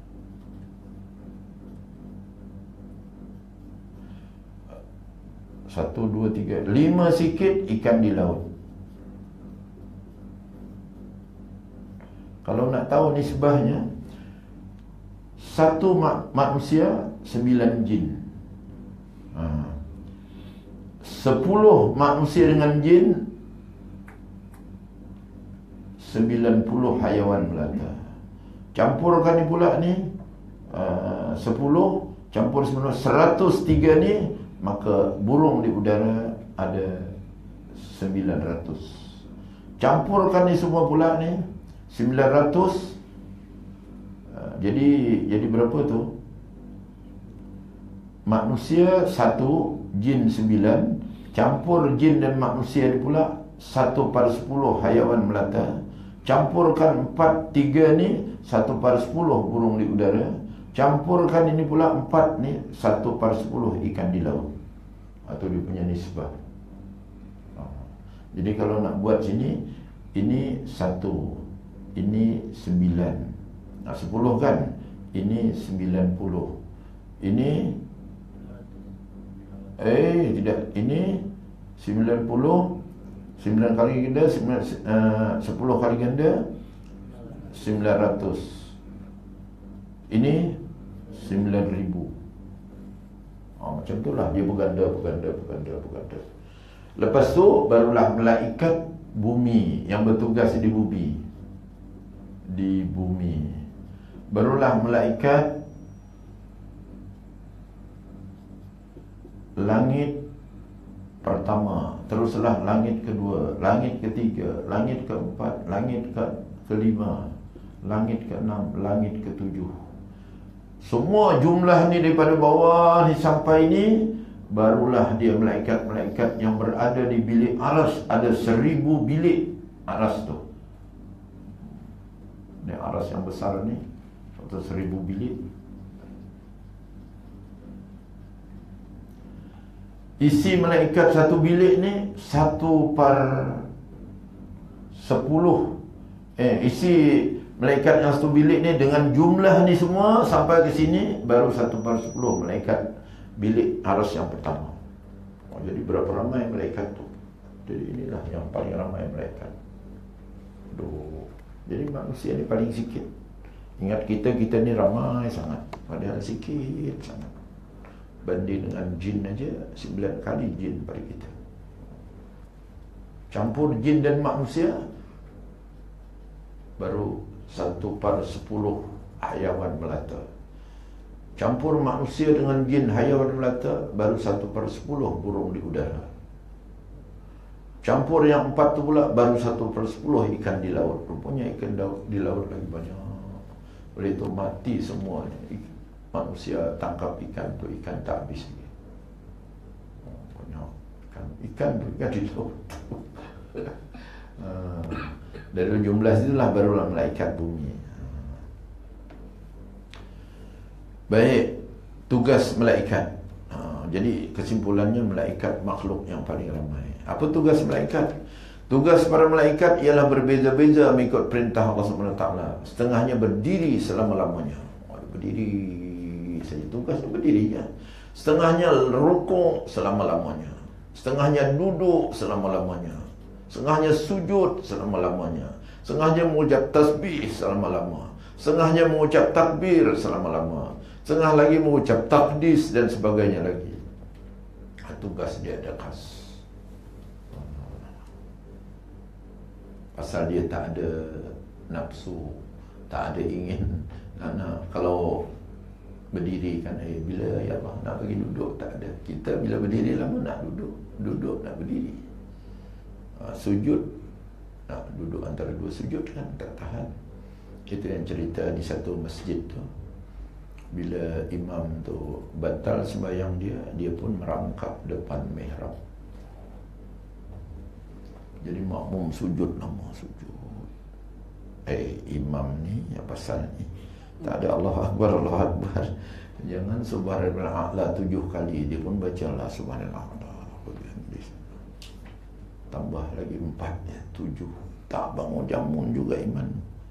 Satu, dua, tiga, 5 sikit ikan di laut. Kalau nak tahu nisbahnya, 1 manusia 9 jin. 10 manusia dengan jin, 90 hayawan melata. Campurkan ni pula ni 10 campur 9, 103 ni. Maka burung di udara ada 900. Campurkan ni semua pula ni 900. Jadi berapa tu? Manusia 1, jin 9. Campur jin dan manusia ni pula 1/10 hayawan melata. Campurkan 3 ni 1/10 burung di udara. Campurkan ini pula 4 ni 1/10 ikan di laut. Atau dia punya nisbah. Jadi kalau nak buat sini, ini 1, ini 9. 10 kan? Ini 90. Ini tidak, ini 90. 9 kali ganda 10 kali ganda 900. Ini 9,000. Macam itulah dia berganda. Lepas tu barulah malaikat bumi yang bertugas di bumi. Barulah malaikat langit pertama, teruslah langit kedua, langit ketiga, langit keempat, langit kelima, langit keenam, langit ketujuh. Semua jumlah ni daripada bawah ni sampai ni, barulah dia malaikat-malaikat yang berada di bilik aras. Ada 1000 bilik aras tu. Ni aras yang besar ni, atau 1000 bilik. Isi malaikat satu bilik ni 1/1000 isi malaikat yang 1 bilik ni dengan jumlah ni semua sampai ke sini baru 1/10 malaikat bilik arsy yang pertama. Jadi berapa ramai malaikat tu? Jadi inilah yang paling ramai malaikat. Jadi manusia ni paling sikit. Ingat kita ni ramai sangat, padahal sikit sangat. Banding dengan jin aja 9 kali jin pada kita. Campur jin dan manusia baru 1/10 hayawan melata. Campur manusia dengan jin hayawan melata baru 1/10 burung di udara. Campur yang 4 tu pula baru 1/10 ikan di laut. Rupanya ikan di laut lagi banyak. Oleh itu mati semuanya. Manusia tangkap ikan tu, ikan tak habis lagi. Banyak ikan di laut. Dari jumlah itulah barulah malaikat bumi. Baik, tugas malaikat. Jadi kesimpulannya malaikat makhluk yang paling ramai. Apa tugas malaikat? Tugas para malaikat ialah berbeza-beza mengikut perintah Allah SWT. Setengahnya berdiri selama-lamanya. Berdiri saja, tugasnya berdiri ya. Setengahnya rukuk selama-lamanya. Setengahnya duduk selama-lamanya. Setengahnya sujud selama-lamanya. Setengahnya mengucap tasbih selama-lama. Setengahnya mengucap takbir selama-lama. Setengah lagi mengucap takdis dan sebagainya lagi. Tugas dia ada khas. Pasal dia tak ada nafsu, tak ada ingin kalau berdiri kan, bila ya Allah nak bagi duduk, tak ada. Kita bila berdiri lama nak duduk, duduk nak berdiri. Sujud nak duduk antara 2 sujud kan tak tahan. Itu yang cerita di satu masjid tu, bila imam tu batal sembahyang dia pun merangkap depan mihrab. Jadi makmum sujud lama sujud. Imam ni yang pasal ni tak ada Allah Akbar, Allah Akbar. Jangan subhanallah a'la 7 kali, dia pun bacalah subhanallah a'la. Tambah lagi 4 ya, 7. Tak bangun jamun juga iman.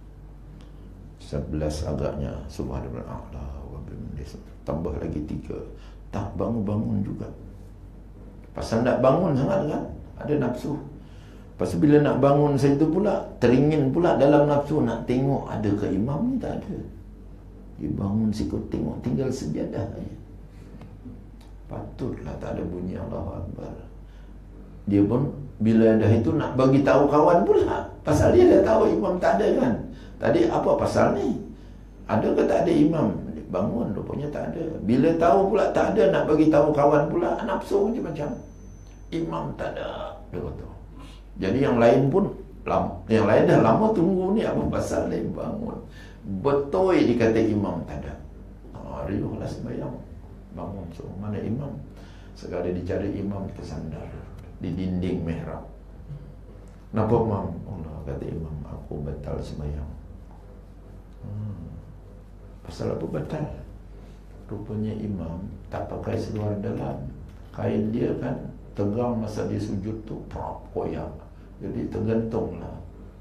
11 agaknya subhanallah a'la. Tambah lagi 3. Tak bangun-bangun juga. Pasal nak bangun sangat kan, ada nafsu. Pasal bila nak bangun saya tu pula teringin pula dalam nafsu nak tengok ada ke imam ni, tak ada. Dia bangun sikut tengok tinggal sejadah aja. Patutlah tak ada bunyi Allahu Akbar. Dia pun bila dah itu nak bagi tahu kawan pula. Pasal dia dah tahu imam tak ada kan. Tadi apa pasal ni? Ada ke tak ada imam? Bangun rupanya tak ada. Bila tahu pula tak ada, nak bagi tahu kawan pula, nafsu macam imam tak ada. Dia kata. Jadi yang lain pun yang lain dah lama tunggu ni, apa pasal dia bangun. Betul dikata imam tak ada. Riuhlah sembahyang. Bangun so mana imam? Sekali dicari imam tersandar di dinding mihrab. Kenapa imam? Allah kata imam, aku batal sembahyang. Pasal apa batal? Rupanya imam tak pakai seluar dalam. Kain dia kan tegang masa dia sujud tu, koyak. Jadi tergantunglah.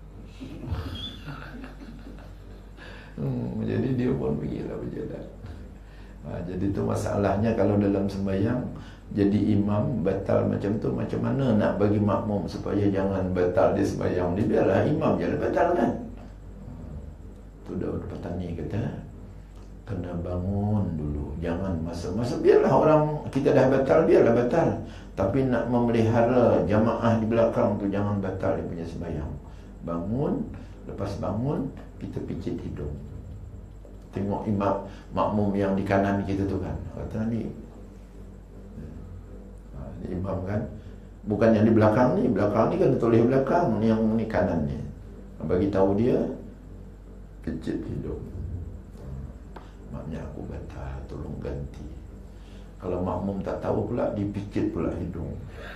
Jadi dia pun pergilah berjalan. Jadi tu masalahnya kalau dalam sembahyang jadi imam batal macam tu, macam mana nak bagi makmum supaya jangan batal di sembahyang dia? Biarlah imam je batal kan. Tu Daud Patani kata, kena bangun dulu. Jangan masa biarlah orang kita dah batal, biarlah batal. Tapi nak memelihara jamaah di belakang tu jangan batal dia punya sembahyang. Bangun, lepas bangun kita picit hidung. Tengok imam makmum yang di kanan kita tu kan. Kata ni imam kan, bukan yang di belakang ni kan tulis belakang, ni yang ni kanan ni. Bagi tahu dia picit hidung. Maknya aku batal, tolong ganti. Kalau makmum tak tahu pula, dipicit pula hidung.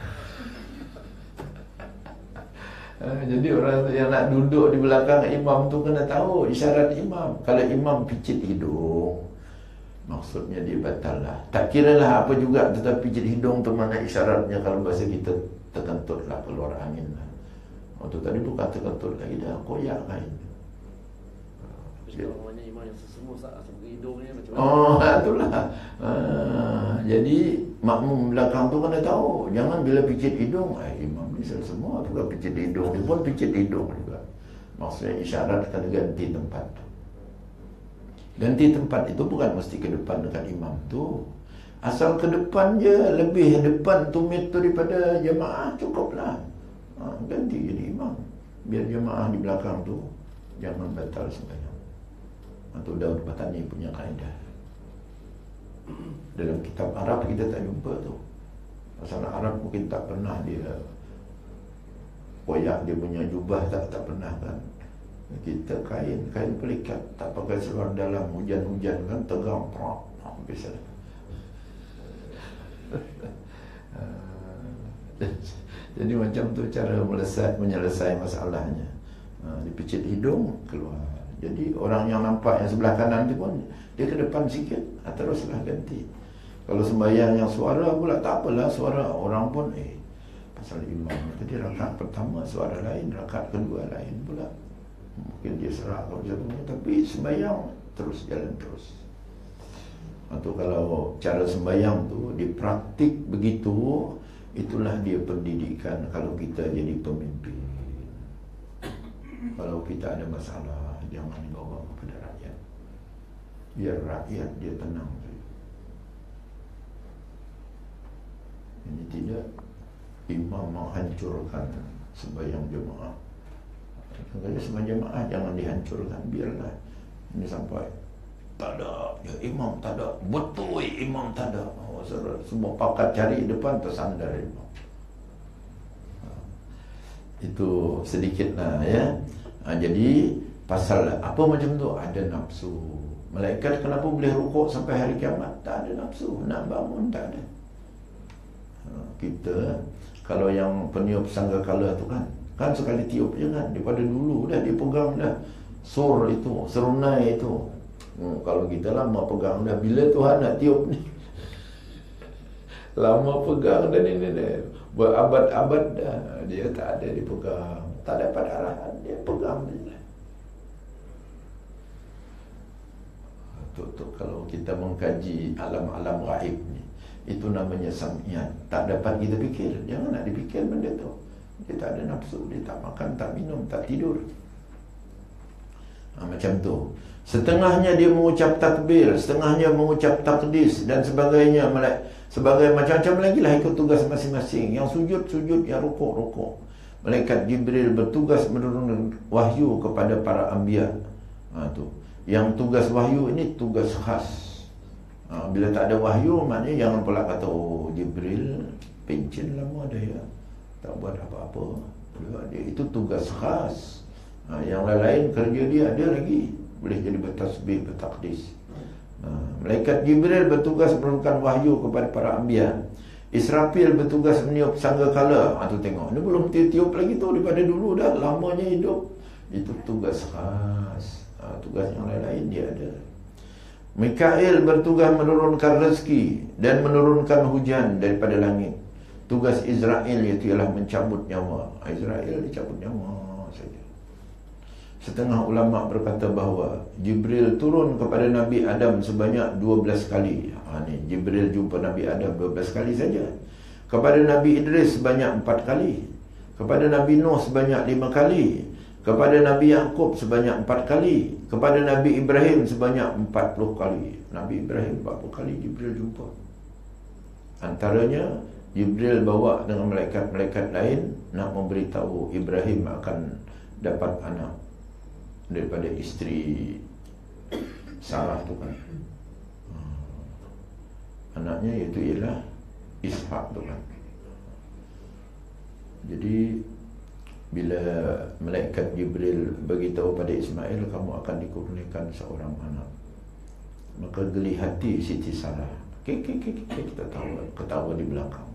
Jadi orang yang nak duduk di belakang imam tu kena tahu isyarat imam. Kalau imam picit hidung, maksudnya dia batal lah. Tak kira lah apa juga, tetapi picit hidung tu mana isyaratnya. Kalau bahasa kita terkentut lah, keluar angin lah. Waktu tadi tu kata-kata lagi dah koyak kain. Namanya imam yang sesungguh sebagai hidung ni macam mana? Oh, itulah. Jadi makmum belakang tu kena tahu, jangan bila picit hidung, imam ni semua bukan picit hidung, dia pun picit hidung juga. Maksudnya isyarat kena ganti tempat. Ganti tempat itu bukan mesti ke depan dekat imam tu. Asal ke depan je, lebih depan tumit tu daripada jemaah, cukuplah. Ganti jadi imam. Biar jemaah di belakang tu jangan batal sembahyang. Atau Daud Batani punya kaedah. Dalam kitab Arab kita tak jumpa tu. Pasal Arab mungkin tak pernah dia koyak dia punya jubah, tak pernah kan. Kita kain pelikat, tak pakai seluar dalam, hujan-hujan kan, tegang prak, habis dah. Jadi macam tu cara menyelesaikan masalahnya. Dipicit hidung, keluar. Jadi orang yang nampak yang sebelah kanan tu pun dia ke depan sikit, teruslah ganti. Kalau sembahyang yang suara pula tak apalah, suara orang pun pasal imam tadi rakaat pertama suara lain, rakaat kedua lain pula. Mungkin dia serak atau macam, tapi sembahyang terus jalan terus. Atau kalau cara sembahyang tu dipraktik begitu, itulah dia pendidikan kalau kita jadi pemimpin. Kalau kita ada masalah, jangan dibawa kepada rakyat. Biar rakyat dia tenang. Ini tidak imam menghancurkan sembahyang jemaah. Kalau sembahyang jemaah jangan dihancurkan, biarlah. Ini sampai tak ada, ya imam tak ada, betul imam tak ada. Semua pakat cari depan, tersandar imam. Itu sedikitlah ya. Jadi pasal apa macam tu, ada nafsu. Malaikat kenapa boleh rukuk sampai hari kiamat? Tak ada nafsu, nak bangun tak ada. Kita kalau yang peniup sangkakala tu kan sekali tiup je kan, daripada dulu dah dia pegang dah sur itu, serunai itu. Kalau kita lama pegang dah, bila Tuhan nak tiup ni lama pegang dah ni berabad-abad dah, dia tak ada dipegang, tak dapat arahan, dia pegang je. Tu kalau kita mengkaji alam-alam gaib ni, itu namanya sam'iyat. Tak dapat kita fikir, jangan nak dipikir benda tu. Dia tak ada nafsu, dia tak makan, tak minum, tak tidur. Macam tu. Setengahnya dia mengucap takbir, setengahnya mengucap takdis dan sebagainya, sebagai macam-macam lagi lah, ikut tugas masing-masing. Yang sujud, yang rukuk. Malaikat Jibril bertugas menurunkan wahyu kepada para anbiya. Tu. Yang tugas wahyu ini tugas khas. Bila tak ada wahyu, maknanya jangan pula kata, Jibril pencen lama dah ya, tak buat apa-apa. Itu tugas khas. Yang lain kerja dia ada lagi, boleh jadi bertasbih, bertakdis. Malaikat Jibril bertugas menurunkan wahyu kepada para anbiya. Israfil bertugas meniup sangkakala. Tu tengok, ni belum tiup lagi tu, daripada dulu dah lamanya hidup. Itu tugas khas. Tugas yang lain dia ada. Mikail bertugas menurunkan rezeki dan menurunkan hujan daripada langit. Tugas Israel iaitu ialah mencabut nyawa. Israel dicabut nyawa saja. Setengah ulama berkata bahawa Jibril turun kepada Nabi Adam sebanyak 12 kali. Ni Jibril jumpa Nabi Adam 12 kali saja. Kepada Nabi Idris sebanyak 4 kali. Kepada Nabi Nuh sebanyak 5 kali. Kepada Nabi Yaqub sebanyak 4 kali. Kepada Nabi Ibrahim sebanyak 40 kali. Nabi Ibrahim 40 kali Jibril jumpa. Antaranya Jibril bawa dengan malaikat-malaikat lain nak memberitahu Ibrahim akan dapat anak daripada isteri Sarah tu kan. Anaknya iaitu ialah Ishak tu kan. Jadi bila malaikat Jibril beritahu pada Ismail, kamu akan dikurniakan seorang anak, maka geli hati Siti Sarah. Kita tahu, ketawa di belakang.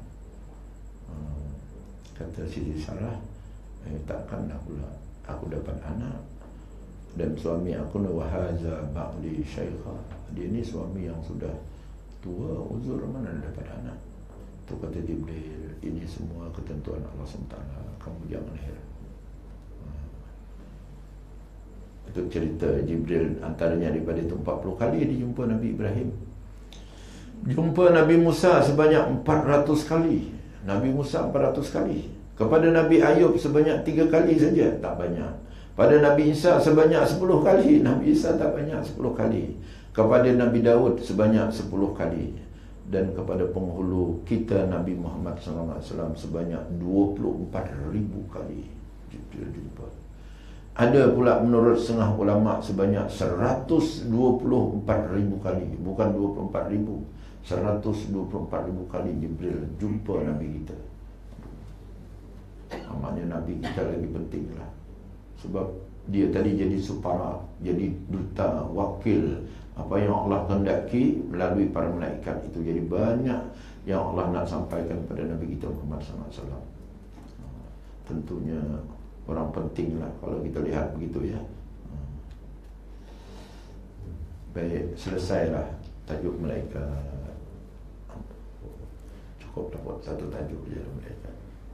Kata Siti Sarah, takkanlah pula aku dapat anak, dan suami aku ni wahaza ba'li syaikha, dia ni suami yang sudah tua, uzur, mana dapat anak. Tu kata Jibril, ini semua ketentuan Allah SWT, kamu jangan heran. Itu cerita Jibril, antaranya daripada itu 40 kali dia jumpa Nabi Ibrahim. Jumpa Nabi Musa sebanyak 400 kali. Nabi Musa 400 kali. Kepada Nabi Ayub sebanyak 3 kali saja, tak banyak. Pada Nabi Isa sebanyak 10 kali. Nabi Isa tak banyak, 10 kali. Kepada Nabi Daud sebanyak 10 kali. Dan kepada penghulu kita Nabi Muhammad SAW sebanyak 24,000 kali Jibril jumpa. Ada pula menurut setengah ulama sebanyak 124,000 kali. Bukan 24,000, 124,000 kali Jibril jumpa Nabi kita. Maknanya Nabi kita lagi penting lah. Sebab dia tadi jadi supara, jadi duta, wakil. Apa yang Allah kehendaki melalui para malaikat itu. Jadi banyak yang Allah nak sampaikan kepada Nabi kita Muhammad SAW. Tentunya orang penting lah kalau kita lihat begitu ya. Baik, selesailah tajuk malaikat. Cukup dapat satu tajuk je malaikat.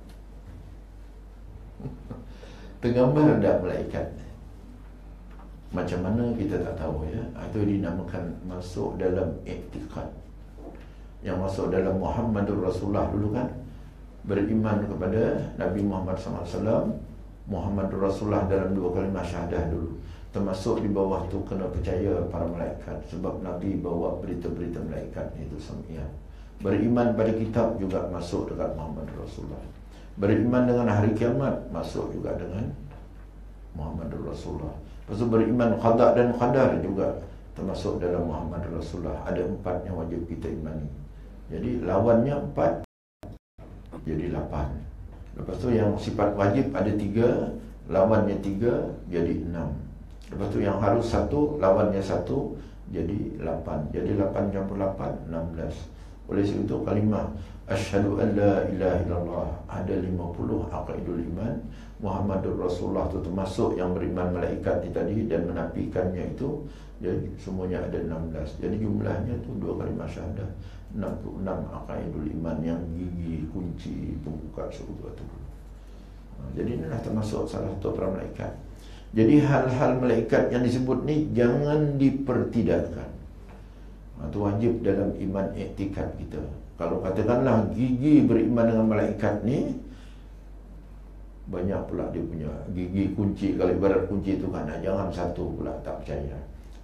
Tergambar tak malaikat? Macam mana kita tak tahu ya. Itu dinamakan masuk dalam iktikad. Yang masuk dalam Muhammadur Rasulullah dulu kan, beriman kepada Nabi Muhammad SAW. Muhammadur Rasulullah dalam 2 kalimah syahadah dulu. Termasuk di bawah tu kena percaya para malaikat. Sebab Nabi bawa berita-berita malaikat, itu sam'iyah. Beriman pada kitab juga masuk dekat Muhammadur Rasulullah. Beriman dengan hari kiamat masuk juga dengan Muhammadur Rasulullah. Lepas tu beriman qada dan qadar juga termasuk dalam Muhammadur Rasulullah. Ada 4 yang wajib kita imani. Jadi lawannya 4 jadi 8. Lepas tu yang sifat wajib ada 3, lawannya 3 jadi 6. Lepas tu yang harus 1, lawannya 1 jadi 8. Jadi 8 campur 8, 16. Oleh sebab itu kalimah asyhadu an la ilaha illallah ada 50 aqidul iman. Muhammadur Rasulullah itu termasuk yang beriman malaikat tadi dan menafikannya itu. Jadi semuanya ada 16. Jadi jumlahnya tu 2 kalimah syahadah, 66 aqidul iman yang gigi kunci pembuka surga tu. Jadi inilah termasuk salah satu para malaikat. Jadi hal-hal malaikat yang disebut ni jangan dipertidakkan. Itu wajib dalam iman iktikad kita. Kalau katakanlah gigi beriman dengan malaikat ni, banyak pula dia punya gigi kunci. Kalau ibarat kunci itu kan, jangan satu pula tak percaya.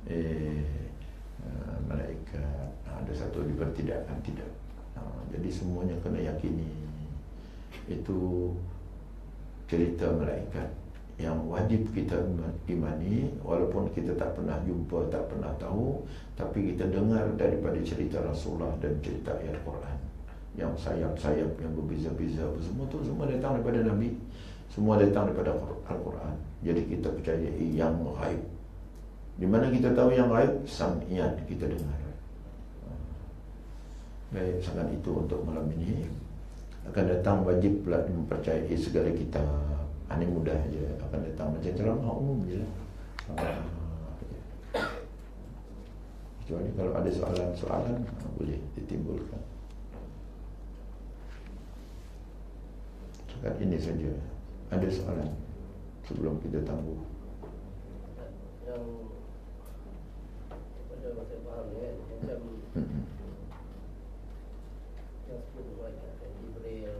Malaikat ada satu dipertidakkan, tidak. Jadi semuanya kena yakini. Itu cerita malaikat yang wajib kita imani, walaupun kita tak pernah jumpa, tak pernah tahu, tapi kita dengar daripada cerita Rasulullah dan cerita ayat Quran. Yang sayap-sayap yang berbeza-beza, semua tu semua datang daripada Nabi, semua datang daripada Al-Quran. Jadi kita percaya yang ghaib. Di mana kita tahu yang ghaib? Sam'iyat, kita dengar. Baik, sangat itu untuk malam ini. Akan datang wajib pula mempercayai segala kitab. Ini mudah je, akan datang macam ceramah umum je lah. Kecuali kalau ada soalan-soalan, boleh ditimbulkan. Sekat ini saja. Ada soalan sebelum kita tangguh? Yang pada masa faham ni kan, macam yang sebut banyak Jibril,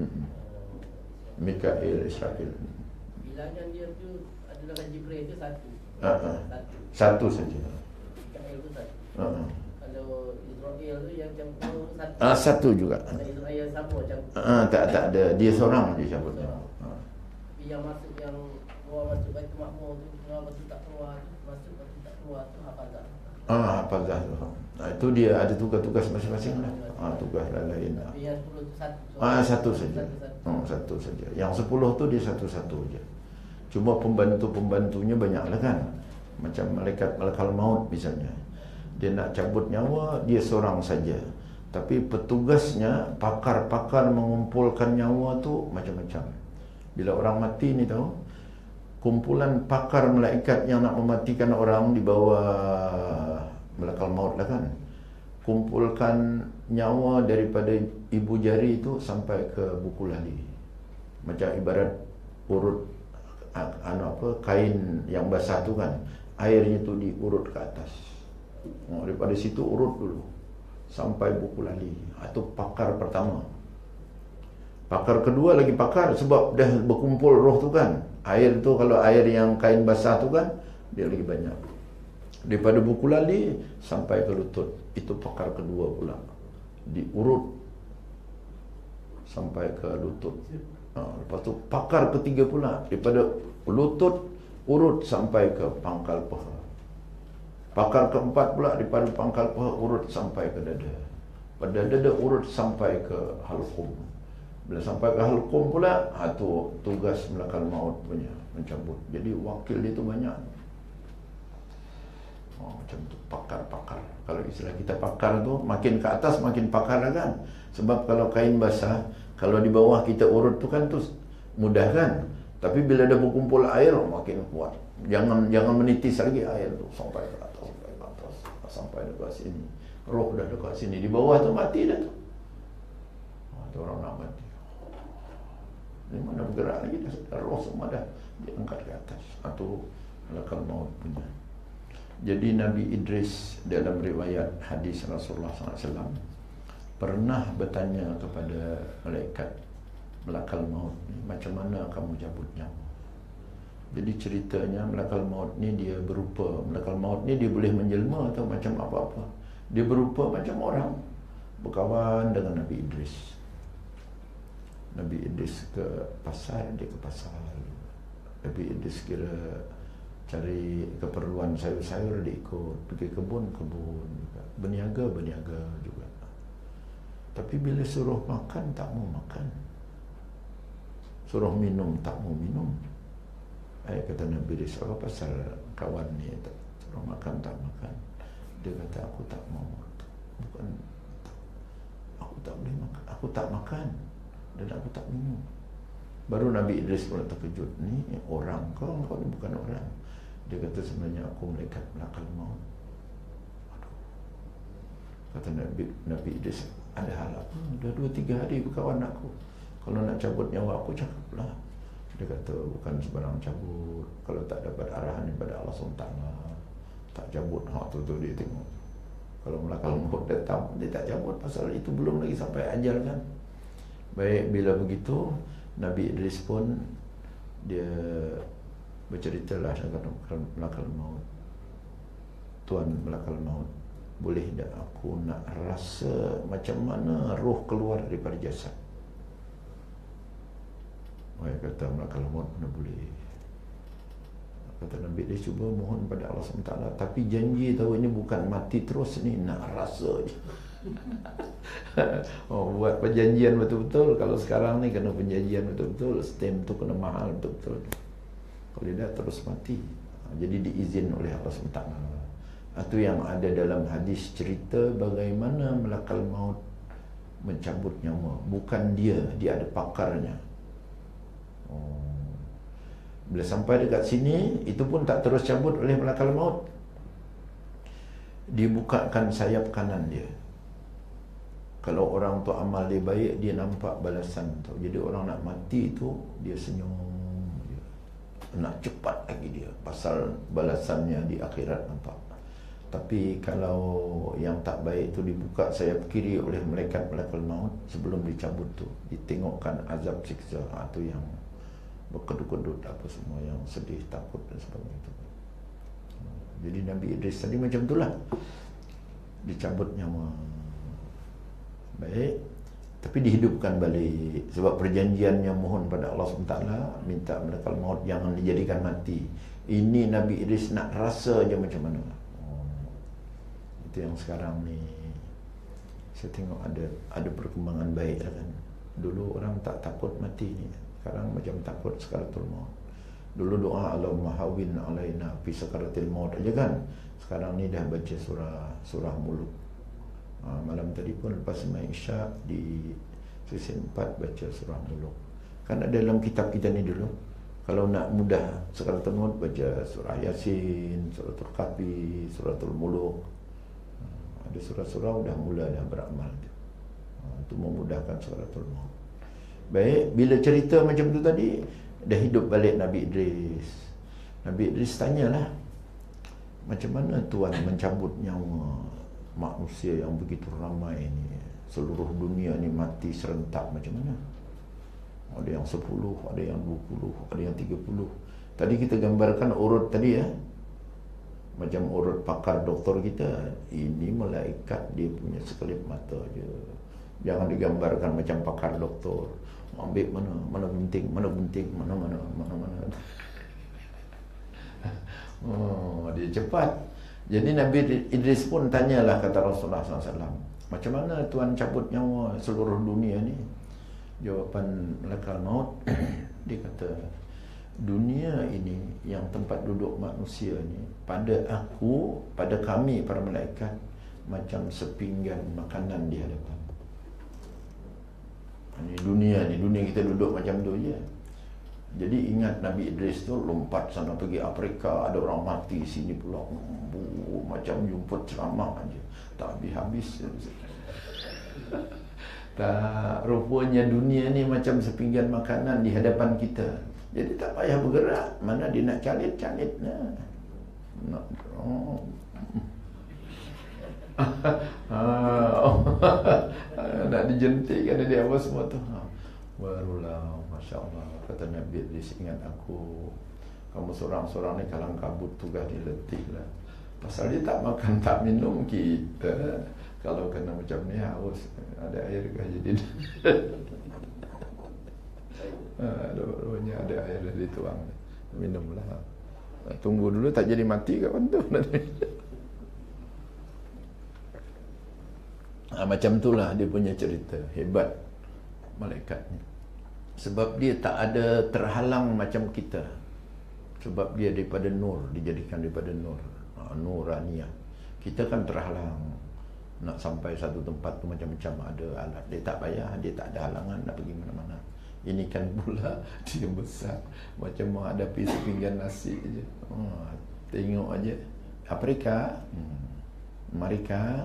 Mikail, Israfil. bilangan dia tu adalah Jibril tu satu. Satu saja. Mikail tu satu. Kalau Israel tu yang campur satu. Satu juga. Kalau Israel sama campur. Tak ada. Dia seorang je campurnya. Yang masuk yang keluar masuk Baitul Makmur tu, keluar masuk tak keluar tu, masuk masuk tak keluar tu hafazah. Hafazah tu. Itu dia ada tugas-tugas masing-masing lah. Tugas lain. Tapi yang 10 tu satu. Satu saja. Satu saja. Yang 10 tu dia satu-satu je. Cuma pembantu-pembantunya banyaklah kan. Macam malaikat malakal maut misalnya. Dia nak cabut nyawa, dia seorang saja. Tapi petugasnya, pakar-pakar mengumpulkan nyawa tu macam-macam. Bila orang mati ni tahu, kumpulan pakar malaikat yang nak mematikan orang di bawah malakal maut lah kan. Kumpulkan nyawa daripada ibu jari itu sampai ke buku lali. Macam ibarat urut kain yang basah tu kan, airnya tu diurut ke atas. Daripada situ urut dulu sampai buku lali. Itu pakar pertama. Pakar kedua lagi pakar, sebab dah berkumpul roh tu kan. Air tu, kalau air yang kain basah tu kan, dia lagi banyak. Daripada buku lali sampai ke lutut. Itu pakar kedua pula, diurut sampai ke lutut. Lepas tu pakar ketiga pula, daripada lutut urut sampai ke pangkal paha. Pakar keempat pula, daripada pangkal paha urut sampai ke dada. Pada dada urut sampai ke halqum. Bila sampai ke halqum pula, tu tugas malakal maut punya, mencabut. Jadi wakil dia tu banyak. Macam tu, pakar-pakar. Kalau istilah kita pakar tu, makin ke atas makin pakar lah kan. Sebab kalau kain basah, kalau di bawah kita urut tu kan tu mudah kan. Tapi bila ada berkumpul air, makin kuat. Jangan menitis lagi air tu sampai ke atas, sampai dekat sini. Roh dah dekat sini. Di bawah tu mati dah tu. Tu orang nak mati. Di mana bergerak lagi dah. Roh semua dah diangkat ke atas. Itu malakal maut punya. Jadi Nabi Idris dalam riwayat hadis Rasulullah SAW pernah bertanya kepada malaikat malakal maut ni, macam mana kamu cabut nyawa? Jadi ceritanya malakal maut ni dia berupa, malakal maut ni dia boleh menjelma atau macam apa-apa. Dia berupa macam orang, berkawan dengan Nabi Idris. Nabi Idris ke pasar, dia ke pasar. Nabi Idris kira cari keperluan sayur-sayur, dia ikut. Pergi kebun-kebun juga. Berniaga juga. Tapi bila suruh makan, tak mau makan. Suruh minum, tak mau minum. Kata Nabi Idris, apa pasal kawan ni suruh makan, tak makan? Dia kata, aku tak mau. Bukan, aku tak boleh makan. Aku tak makan dan aku tak minum. Baru Nabi Idris pula terkejut. Ni orang kau ni bukan orang. Dia kata, sebenarnya aku malaikat malakal maut. Aduh. Kata Nabi Idris, ada hal apa? Dah 2-3 hari berkawan aku. Kalau nak cabut nyawa aku, cakaplah. Dia kata, bukan sebarang cabut. Kalau tak dapat arahan daripada Allah SWT, tak cabut. Tu dia tengok. Kalau malakal maut datang, dia tak cabut. Pasal itu belum lagi sampai ajal kan. Baik, bila begitu, Nabi Idris pun dia berceritalah dengan malakal maut. Tuan malakal maut, boleh tak aku nak rasa macam mana roh keluar daripada jasad? Kata malakal maut, mana boleh. Kata Nabi, dia cuba mohon pada Allah SWT, tapi janji tahu ini bukan mati terus ni, nak rasa je. Buat perjanjian betul-betul. Kalau sekarang ni kena perjanjian betul-betul, stamp tu kena mahal betul-betul. Kalau dia terus mati, jadi diizin oleh Allah SWT. Itu yang ada dalam hadis, cerita bagaimana malakal maut mencabut nyawa. Bukan dia ada pakarnya. Bila sampai dekat sini, itu pun tak terus cabut oleh malakal maut. Dibukakan sayap kanan dia. Kalau orang tu amal dia baik, dia nampak balasan tu. Jadi orang nak mati tu, dia senyum, nak cepat lagi dia, pasal balasannya di akhirat nampak. Tapi kalau yang tak baik tu dibuka sayap kiri oleh malaikat malakal maut, sebelum dicabut tu ditengokkan azab siksa. Itu yang berkedut-kedut apa semua, yang sedih, takut dan sebagainya. Jadi Nabi Idris tadi macam itulah, dicabut nyawa. Baik, tapi dihidupkan balik. Sebab perjanjiannya mohon pada Allah SWT, minta malakal maut jangan dijadikan mati. Ini Nabi Idris nak rasa je macam mana. Itu yang sekarang ni saya tengok ada perkembangan baik lah kan. Dulu orang tak takut mati ni, sekarang macam takut sakaratul maut. Dulu doa Allahumma hawwin alaina fi sakaratil maut aja kan. Sekarang ni dah baca surah Mulk. Malam tadi pun lepas sembahyang Isyak di sesi 4 baca surah Mulk. Kan ada dalam kitab kita ni dulu, kalau nak mudah sakaratul maut baca surah Yasin, suratul Kahfi, suratul Mulk. Ada surah-surah dah mula dah beramal. Itu memudahkan sakaratul maut. Baik, bila cerita macam tu tadi, dah hidup balik Nabi Idris. Nabi Idris tanyalah, macam mana Tuhan mencabut nyawa manusia yang begitu ramai ni, seluruh dunia ni mati serentak macam mana? Ada yang 10, ada yang 20, ada yang 30. Tadi kita gambarkan urut tadi ya, macam urut pakar doktor kita. Ini malaikat, dia punya sekelip mata je. Jangan digambarkan macam pakar doktor, ambil mana gunting, mana. Oh, dia cepat. Jadi Nabi Idris pun tanyalah, kata Rasulullah SAW, macam mana Tuhan cabut nyawa seluruh dunia ni? Jawapan malaikat maut, dia kata, dunia ini yang tempat duduk manusia ni, pada aku, pada kami para malaikat, macam sepinggan makanan di hadapan. Ini dunia kita duduk macam tu je. Jadi ingat Nabi Idris tu lompat sana pergi Afrika, ada orang mati sini pula, macam jumpa ceramah aja, tak habis-habis. Tak, rupanya dunia ni macam sepinggan makanan di hadapan kita. Jadi tak payah bergerak. Mana dia nak calit nak dijentik kan dia apa semua tu. Barulah, Masya Allah, kata Nabi Idris, ingat aku, kamu seorang-seorang ni kalang kabut, tugas dia letih lah. Pasal dia tak makan tak minum, kita kalau kena macam ni haus, ada air ke jadi ada air dah dituang, minumlah. Tunggu dulu tak jadi mati kat tu. Macam itulah dia punya cerita. Hebat malaikat ni, sebab dia tak ada terhalang macam kita. Sebab dia daripada nur, dijadikan daripada nur, nuraniyah. Kita kan terhalang, nak sampai satu tempat tu macam-macam ada alat. Dia tak payah, dia tak ada halangan nak pergi mana-mana. Ini kan pula dia besar, macam menghadapi sepinggan nasi je. Tengok aja Afrika, Amerika.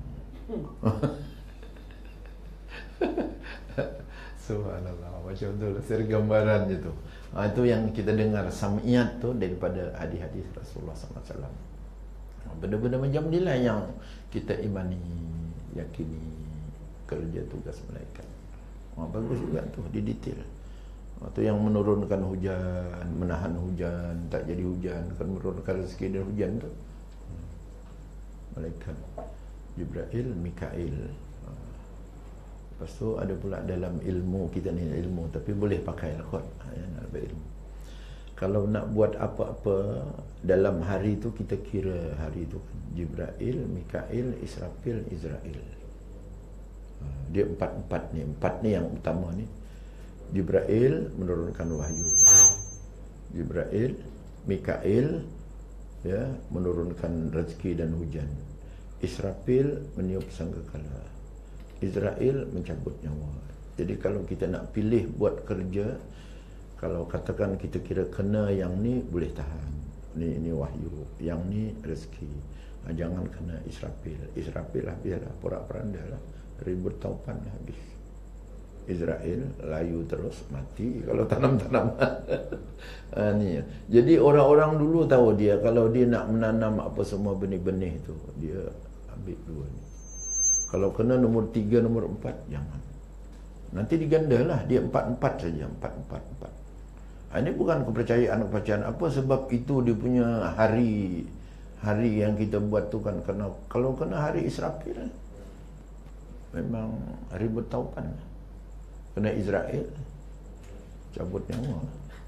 Subhanallah, macam tu lah gambaran je tu. Itu yang kita dengar sam'iyat tu daripada hadis-hadis Rasulullah SAW. Benda-benda macam ni lah yang kita imani, yakini kerja tugas malaikat. Bagus juga tu, di detail. Itu yang menurunkan hujan, menahan hujan, tak jadi hujan, kan menurunkan rezeki dan hujan tu malaikat Jibril, Mikail. Lepas tu ada pula dalam ilmu, kita ni ilmu tapi boleh pakai lah kot, nak berilmu. Kalau nak buat apa-apa dalam hari tu, kita kira hari tu kan, Jibril, Mikail, Israfil, Izrail. Dia empat ni yang utama ni. Jibril menurunkan wahyu, Jibril, Mikail ya menurunkan rezeki dan hujan, Israfil meniup sangkakala, Izrail mencabut nyawa. Jadi kalau kita nak pilih buat kerja, kalau katakan kita kira kena yang ni, boleh tahan. Ini wahyu, yang ni rezeki. Jangan kena Israfil. Israfil habislah, porak-poranda lah, ribut taupan habis. Israel layu terus, mati kalau tanam-tanaman. Ni. Jadi orang-orang dulu tahu dia, kalau dia nak menanam apa semua benih-benih tu, dia ambil dua ni. Kalau kena nombor 3, nombor 4, jangan. Nanti digandalah, dia 4-4 saja, 4-4-4. Ini bukan kepercayaan apa, sebab itu dia punya hari yang kita buat tu kan, kalau kena hari Israfil, memang ribut taupan. Kena Israel, cabut nyawa.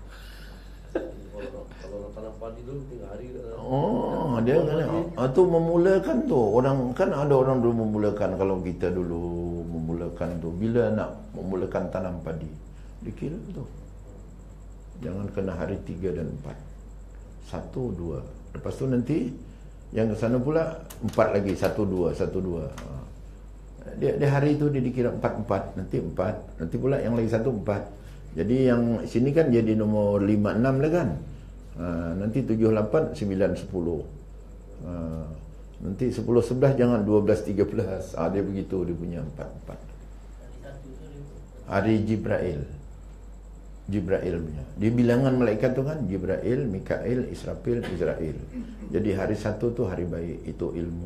Kalau nak tanam padi dulu tinggal hari. Dia kena tu memulakan tu. Orang kan ada orang dulu memulakan, kalau kita dulu memulakan tu, bila nak memulakan tanam padi, dikira tu. Jangan kena hari 3 dan 4. 1, 2. Lepas tu nanti yang ke sana pula 4 lagi, 1, 2, 1, 2. Dia hari itu dia dikira 4-4, nanti 4, nanti pula yang lagi 1 4. Jadi yang sini kan jadi nombor 5 6 lah kan. Nanti 7 8 9 10. Nanti 10 11 jangan 12 13. Dia begitu dia punya 4-4. Hari Jibril. Jibril punya. Di bilangan malaikat tu kan Jibril, Mikail, Israfil, Israel. Jadi hari satu tu hari baik, itu ilmu.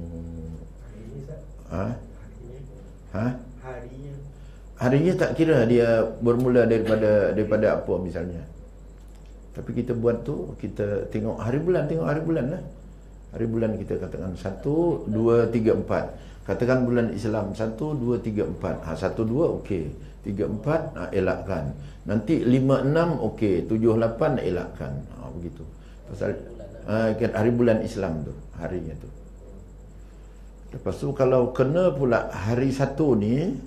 Harinya tak kira dia bermula daripada apa misalnya. Tapi kita buat tu, kita tengok hari bulan lah. Hari bulan kita katakan 1, 2, 3, 4. Katakan bulan Islam 1, 2, 3, 4. 1, 2 okey. 3, 4 elakkan. Nanti 5, 6 okey. 7, 8 elakkan. Begitu. Pasal hari bulan Islam tu, harinya tu. Lepas tu kalau kena pula hari satu ni,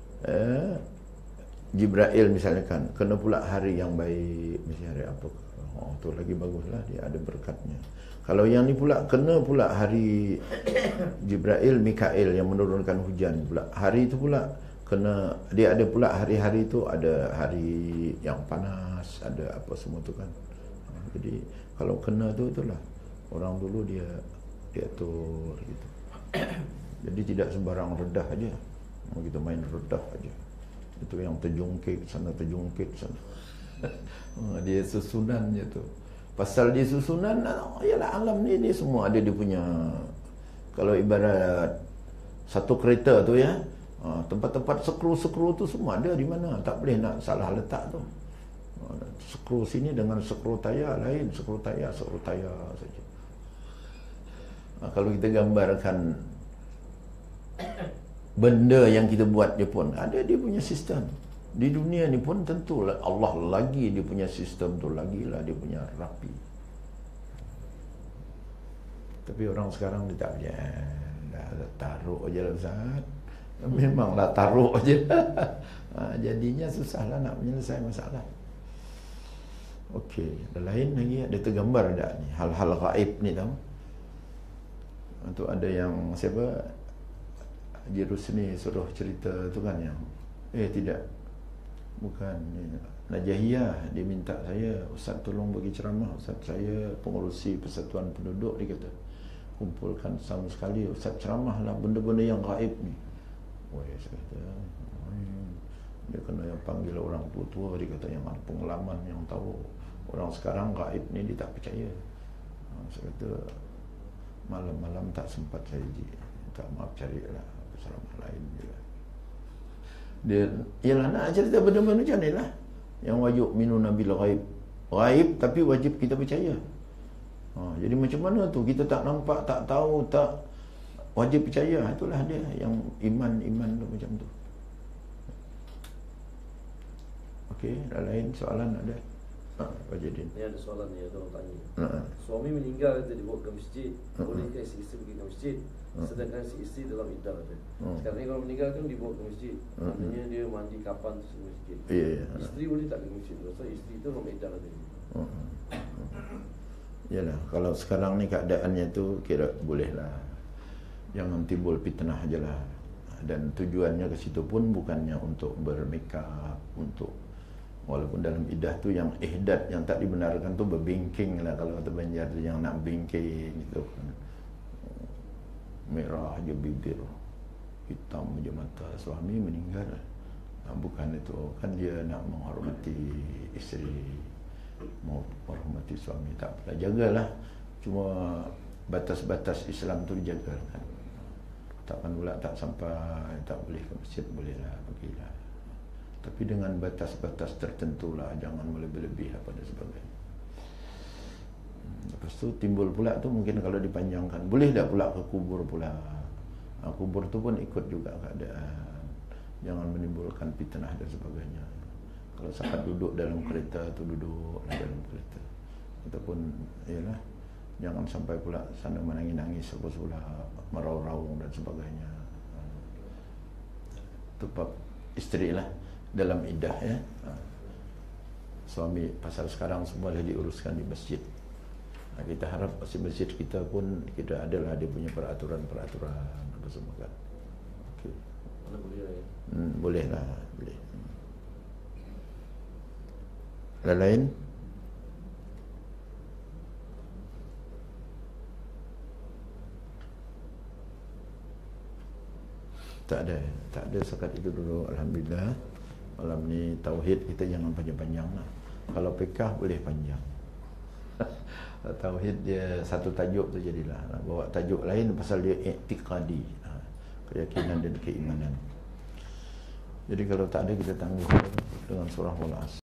Jibril misalkan kena pula hari yang baik, mesti hari apa? Tu lagi baguslah, dia ada berkatnya. Kalau yang ni pula kena pula hari Jibril, Mikail yang menurunkan hujan pula. Hari itu pula kena, dia ada pula hari-hari tu, ada hari yang panas, ada apa semua tu kan. Jadi kalau kena tu, itulah orang dulu dia atur gitu. Jadi tidak sembarang redah aja. Kita main redah aja. Itu yang terjungkit sana, terjungkit sana. Dia susunannya tu. Pasal dia susunan, ialah alam ni dia semua ada dia punya. Kalau ibarat satu kereta tu ya, tempat-tempat skru-skru tu semua ada di mana. Tak boleh nak salah letak tu. Skru sini dengan skru tayar lain, skru tayar saja. Kalau kita gambarkan benda yang kita buat dia pun ada dia punya sistem. Di dunia ni pun tentulah Allah lagi dia punya sistem tu, lagilah dia punya rapi. Tapi orang sekarang dia tak punya, dah taruh je lah Ustaz. Memanglah taruh je lah. Jadinya susahlah nak menyelesaikan masalah. Okey, ada lain lagi, ada tergambar tak ni hal-hal gaib ni tahu? Untuk ada yang siapa Haji Rusni suruh cerita tu kan yang tidak, bukan Najahiyah, dia minta saya, Ustaz tolong bagi ceramah, Ustaz saya pengurusi Persatuan Penduduk, dia kata kumpulkan sama sekali, Ustaz ceramahlah benda-benda yang gaib ni. Saya kata dia kena yang panggil orang tua-tua, dia kata yang ada pengalaman, yang tahu. Orang sekarang gaib ni dia tak percaya. Saya kata malam-malam tak sempat saya tak maaf carilah ceramah lain juga. Dia ialah nak cerita benda-benda macam ni lah, yang wajib minuna bil ghaib tapi wajib kita percaya. Jadi macam mana tu kita tak nampak, tak tahu, tak wajib percaya. Itulah dia yang iman tu macam tu. Okey, ada lain soalan ada? Pak Jadin. Ini ada soalan ni, ada orang tanya. Suami meninggal kata dibawa ke masjid, bolehkah si isteri pergi ke masjid? Sedangkan si isteri dalam iddah kata. Sekarang ni kalau meninggal kan dibawa ke masjid. Maknanya dia mandi kapan tu semua masjid. Isteri boleh tak ke masjid? Sebab isteri tu dalam iddah kata. Yalah, kalau sekarang ni keadaannya tu kira bolehlah. Jangan timbul fitnah ajalah. Dan tujuannya ke situ pun bukannya untuk bermakeup, untuk walaupun dalam iddah tu yang ihdad yang tak dibenarkan tu berbingking lah, kalau kata Banjar tu yang nak bingking gitu kan. Merah je bibir, hitam je mata, suami meninggal. Bukan itu, kan dia nak menghormati isteri, mau menghormati suami, tak apa, jagalah. Cuma batas-batas Islam tu dijaga kan. Takkan pula tak sampai tak boleh ke masjid, bolehlah pergilah. Tapi dengan batas-batas tertentu lah, jangan melebih-lebih apa dan sebagainya. Lepas tu timbul pula tu mungkin kalau dipanjangkan, boleh tak pula ke kubur pula. Kubur tu pun ikut juga keadaan. Jangan menimbulkan fitnah dan sebagainya. Kalau sahabat duduk dalam kereta tu duduk dalam kereta. Ataupun ialah jangan sampai pula sana menangis-nangis apa pula, meraung-raung dan sebagainya. Itu bab isteri lah dalam iddah ya. Suami pasal sekarang semua dah diuruskan di masjid. Kita harap masjid kita pun kita adalah dia punya peraturan-peraturan apa semua kan. Okey. Mana boleh lah ya? Boleh lah, boleh. Lain? Tak ada sekat itu dulu. Alhamdulillah. Malam ni tauhid kita jangan panjang-panjang lah. Kalau fiqh boleh panjang. Tauhid dia satu tajuk tu jadilah. Bawa tajuk lain pasal dia i'tiqadi, keyakinan dan keimanan. Jadi kalau tak ada, kita tangguh dengan surah Wal Asr.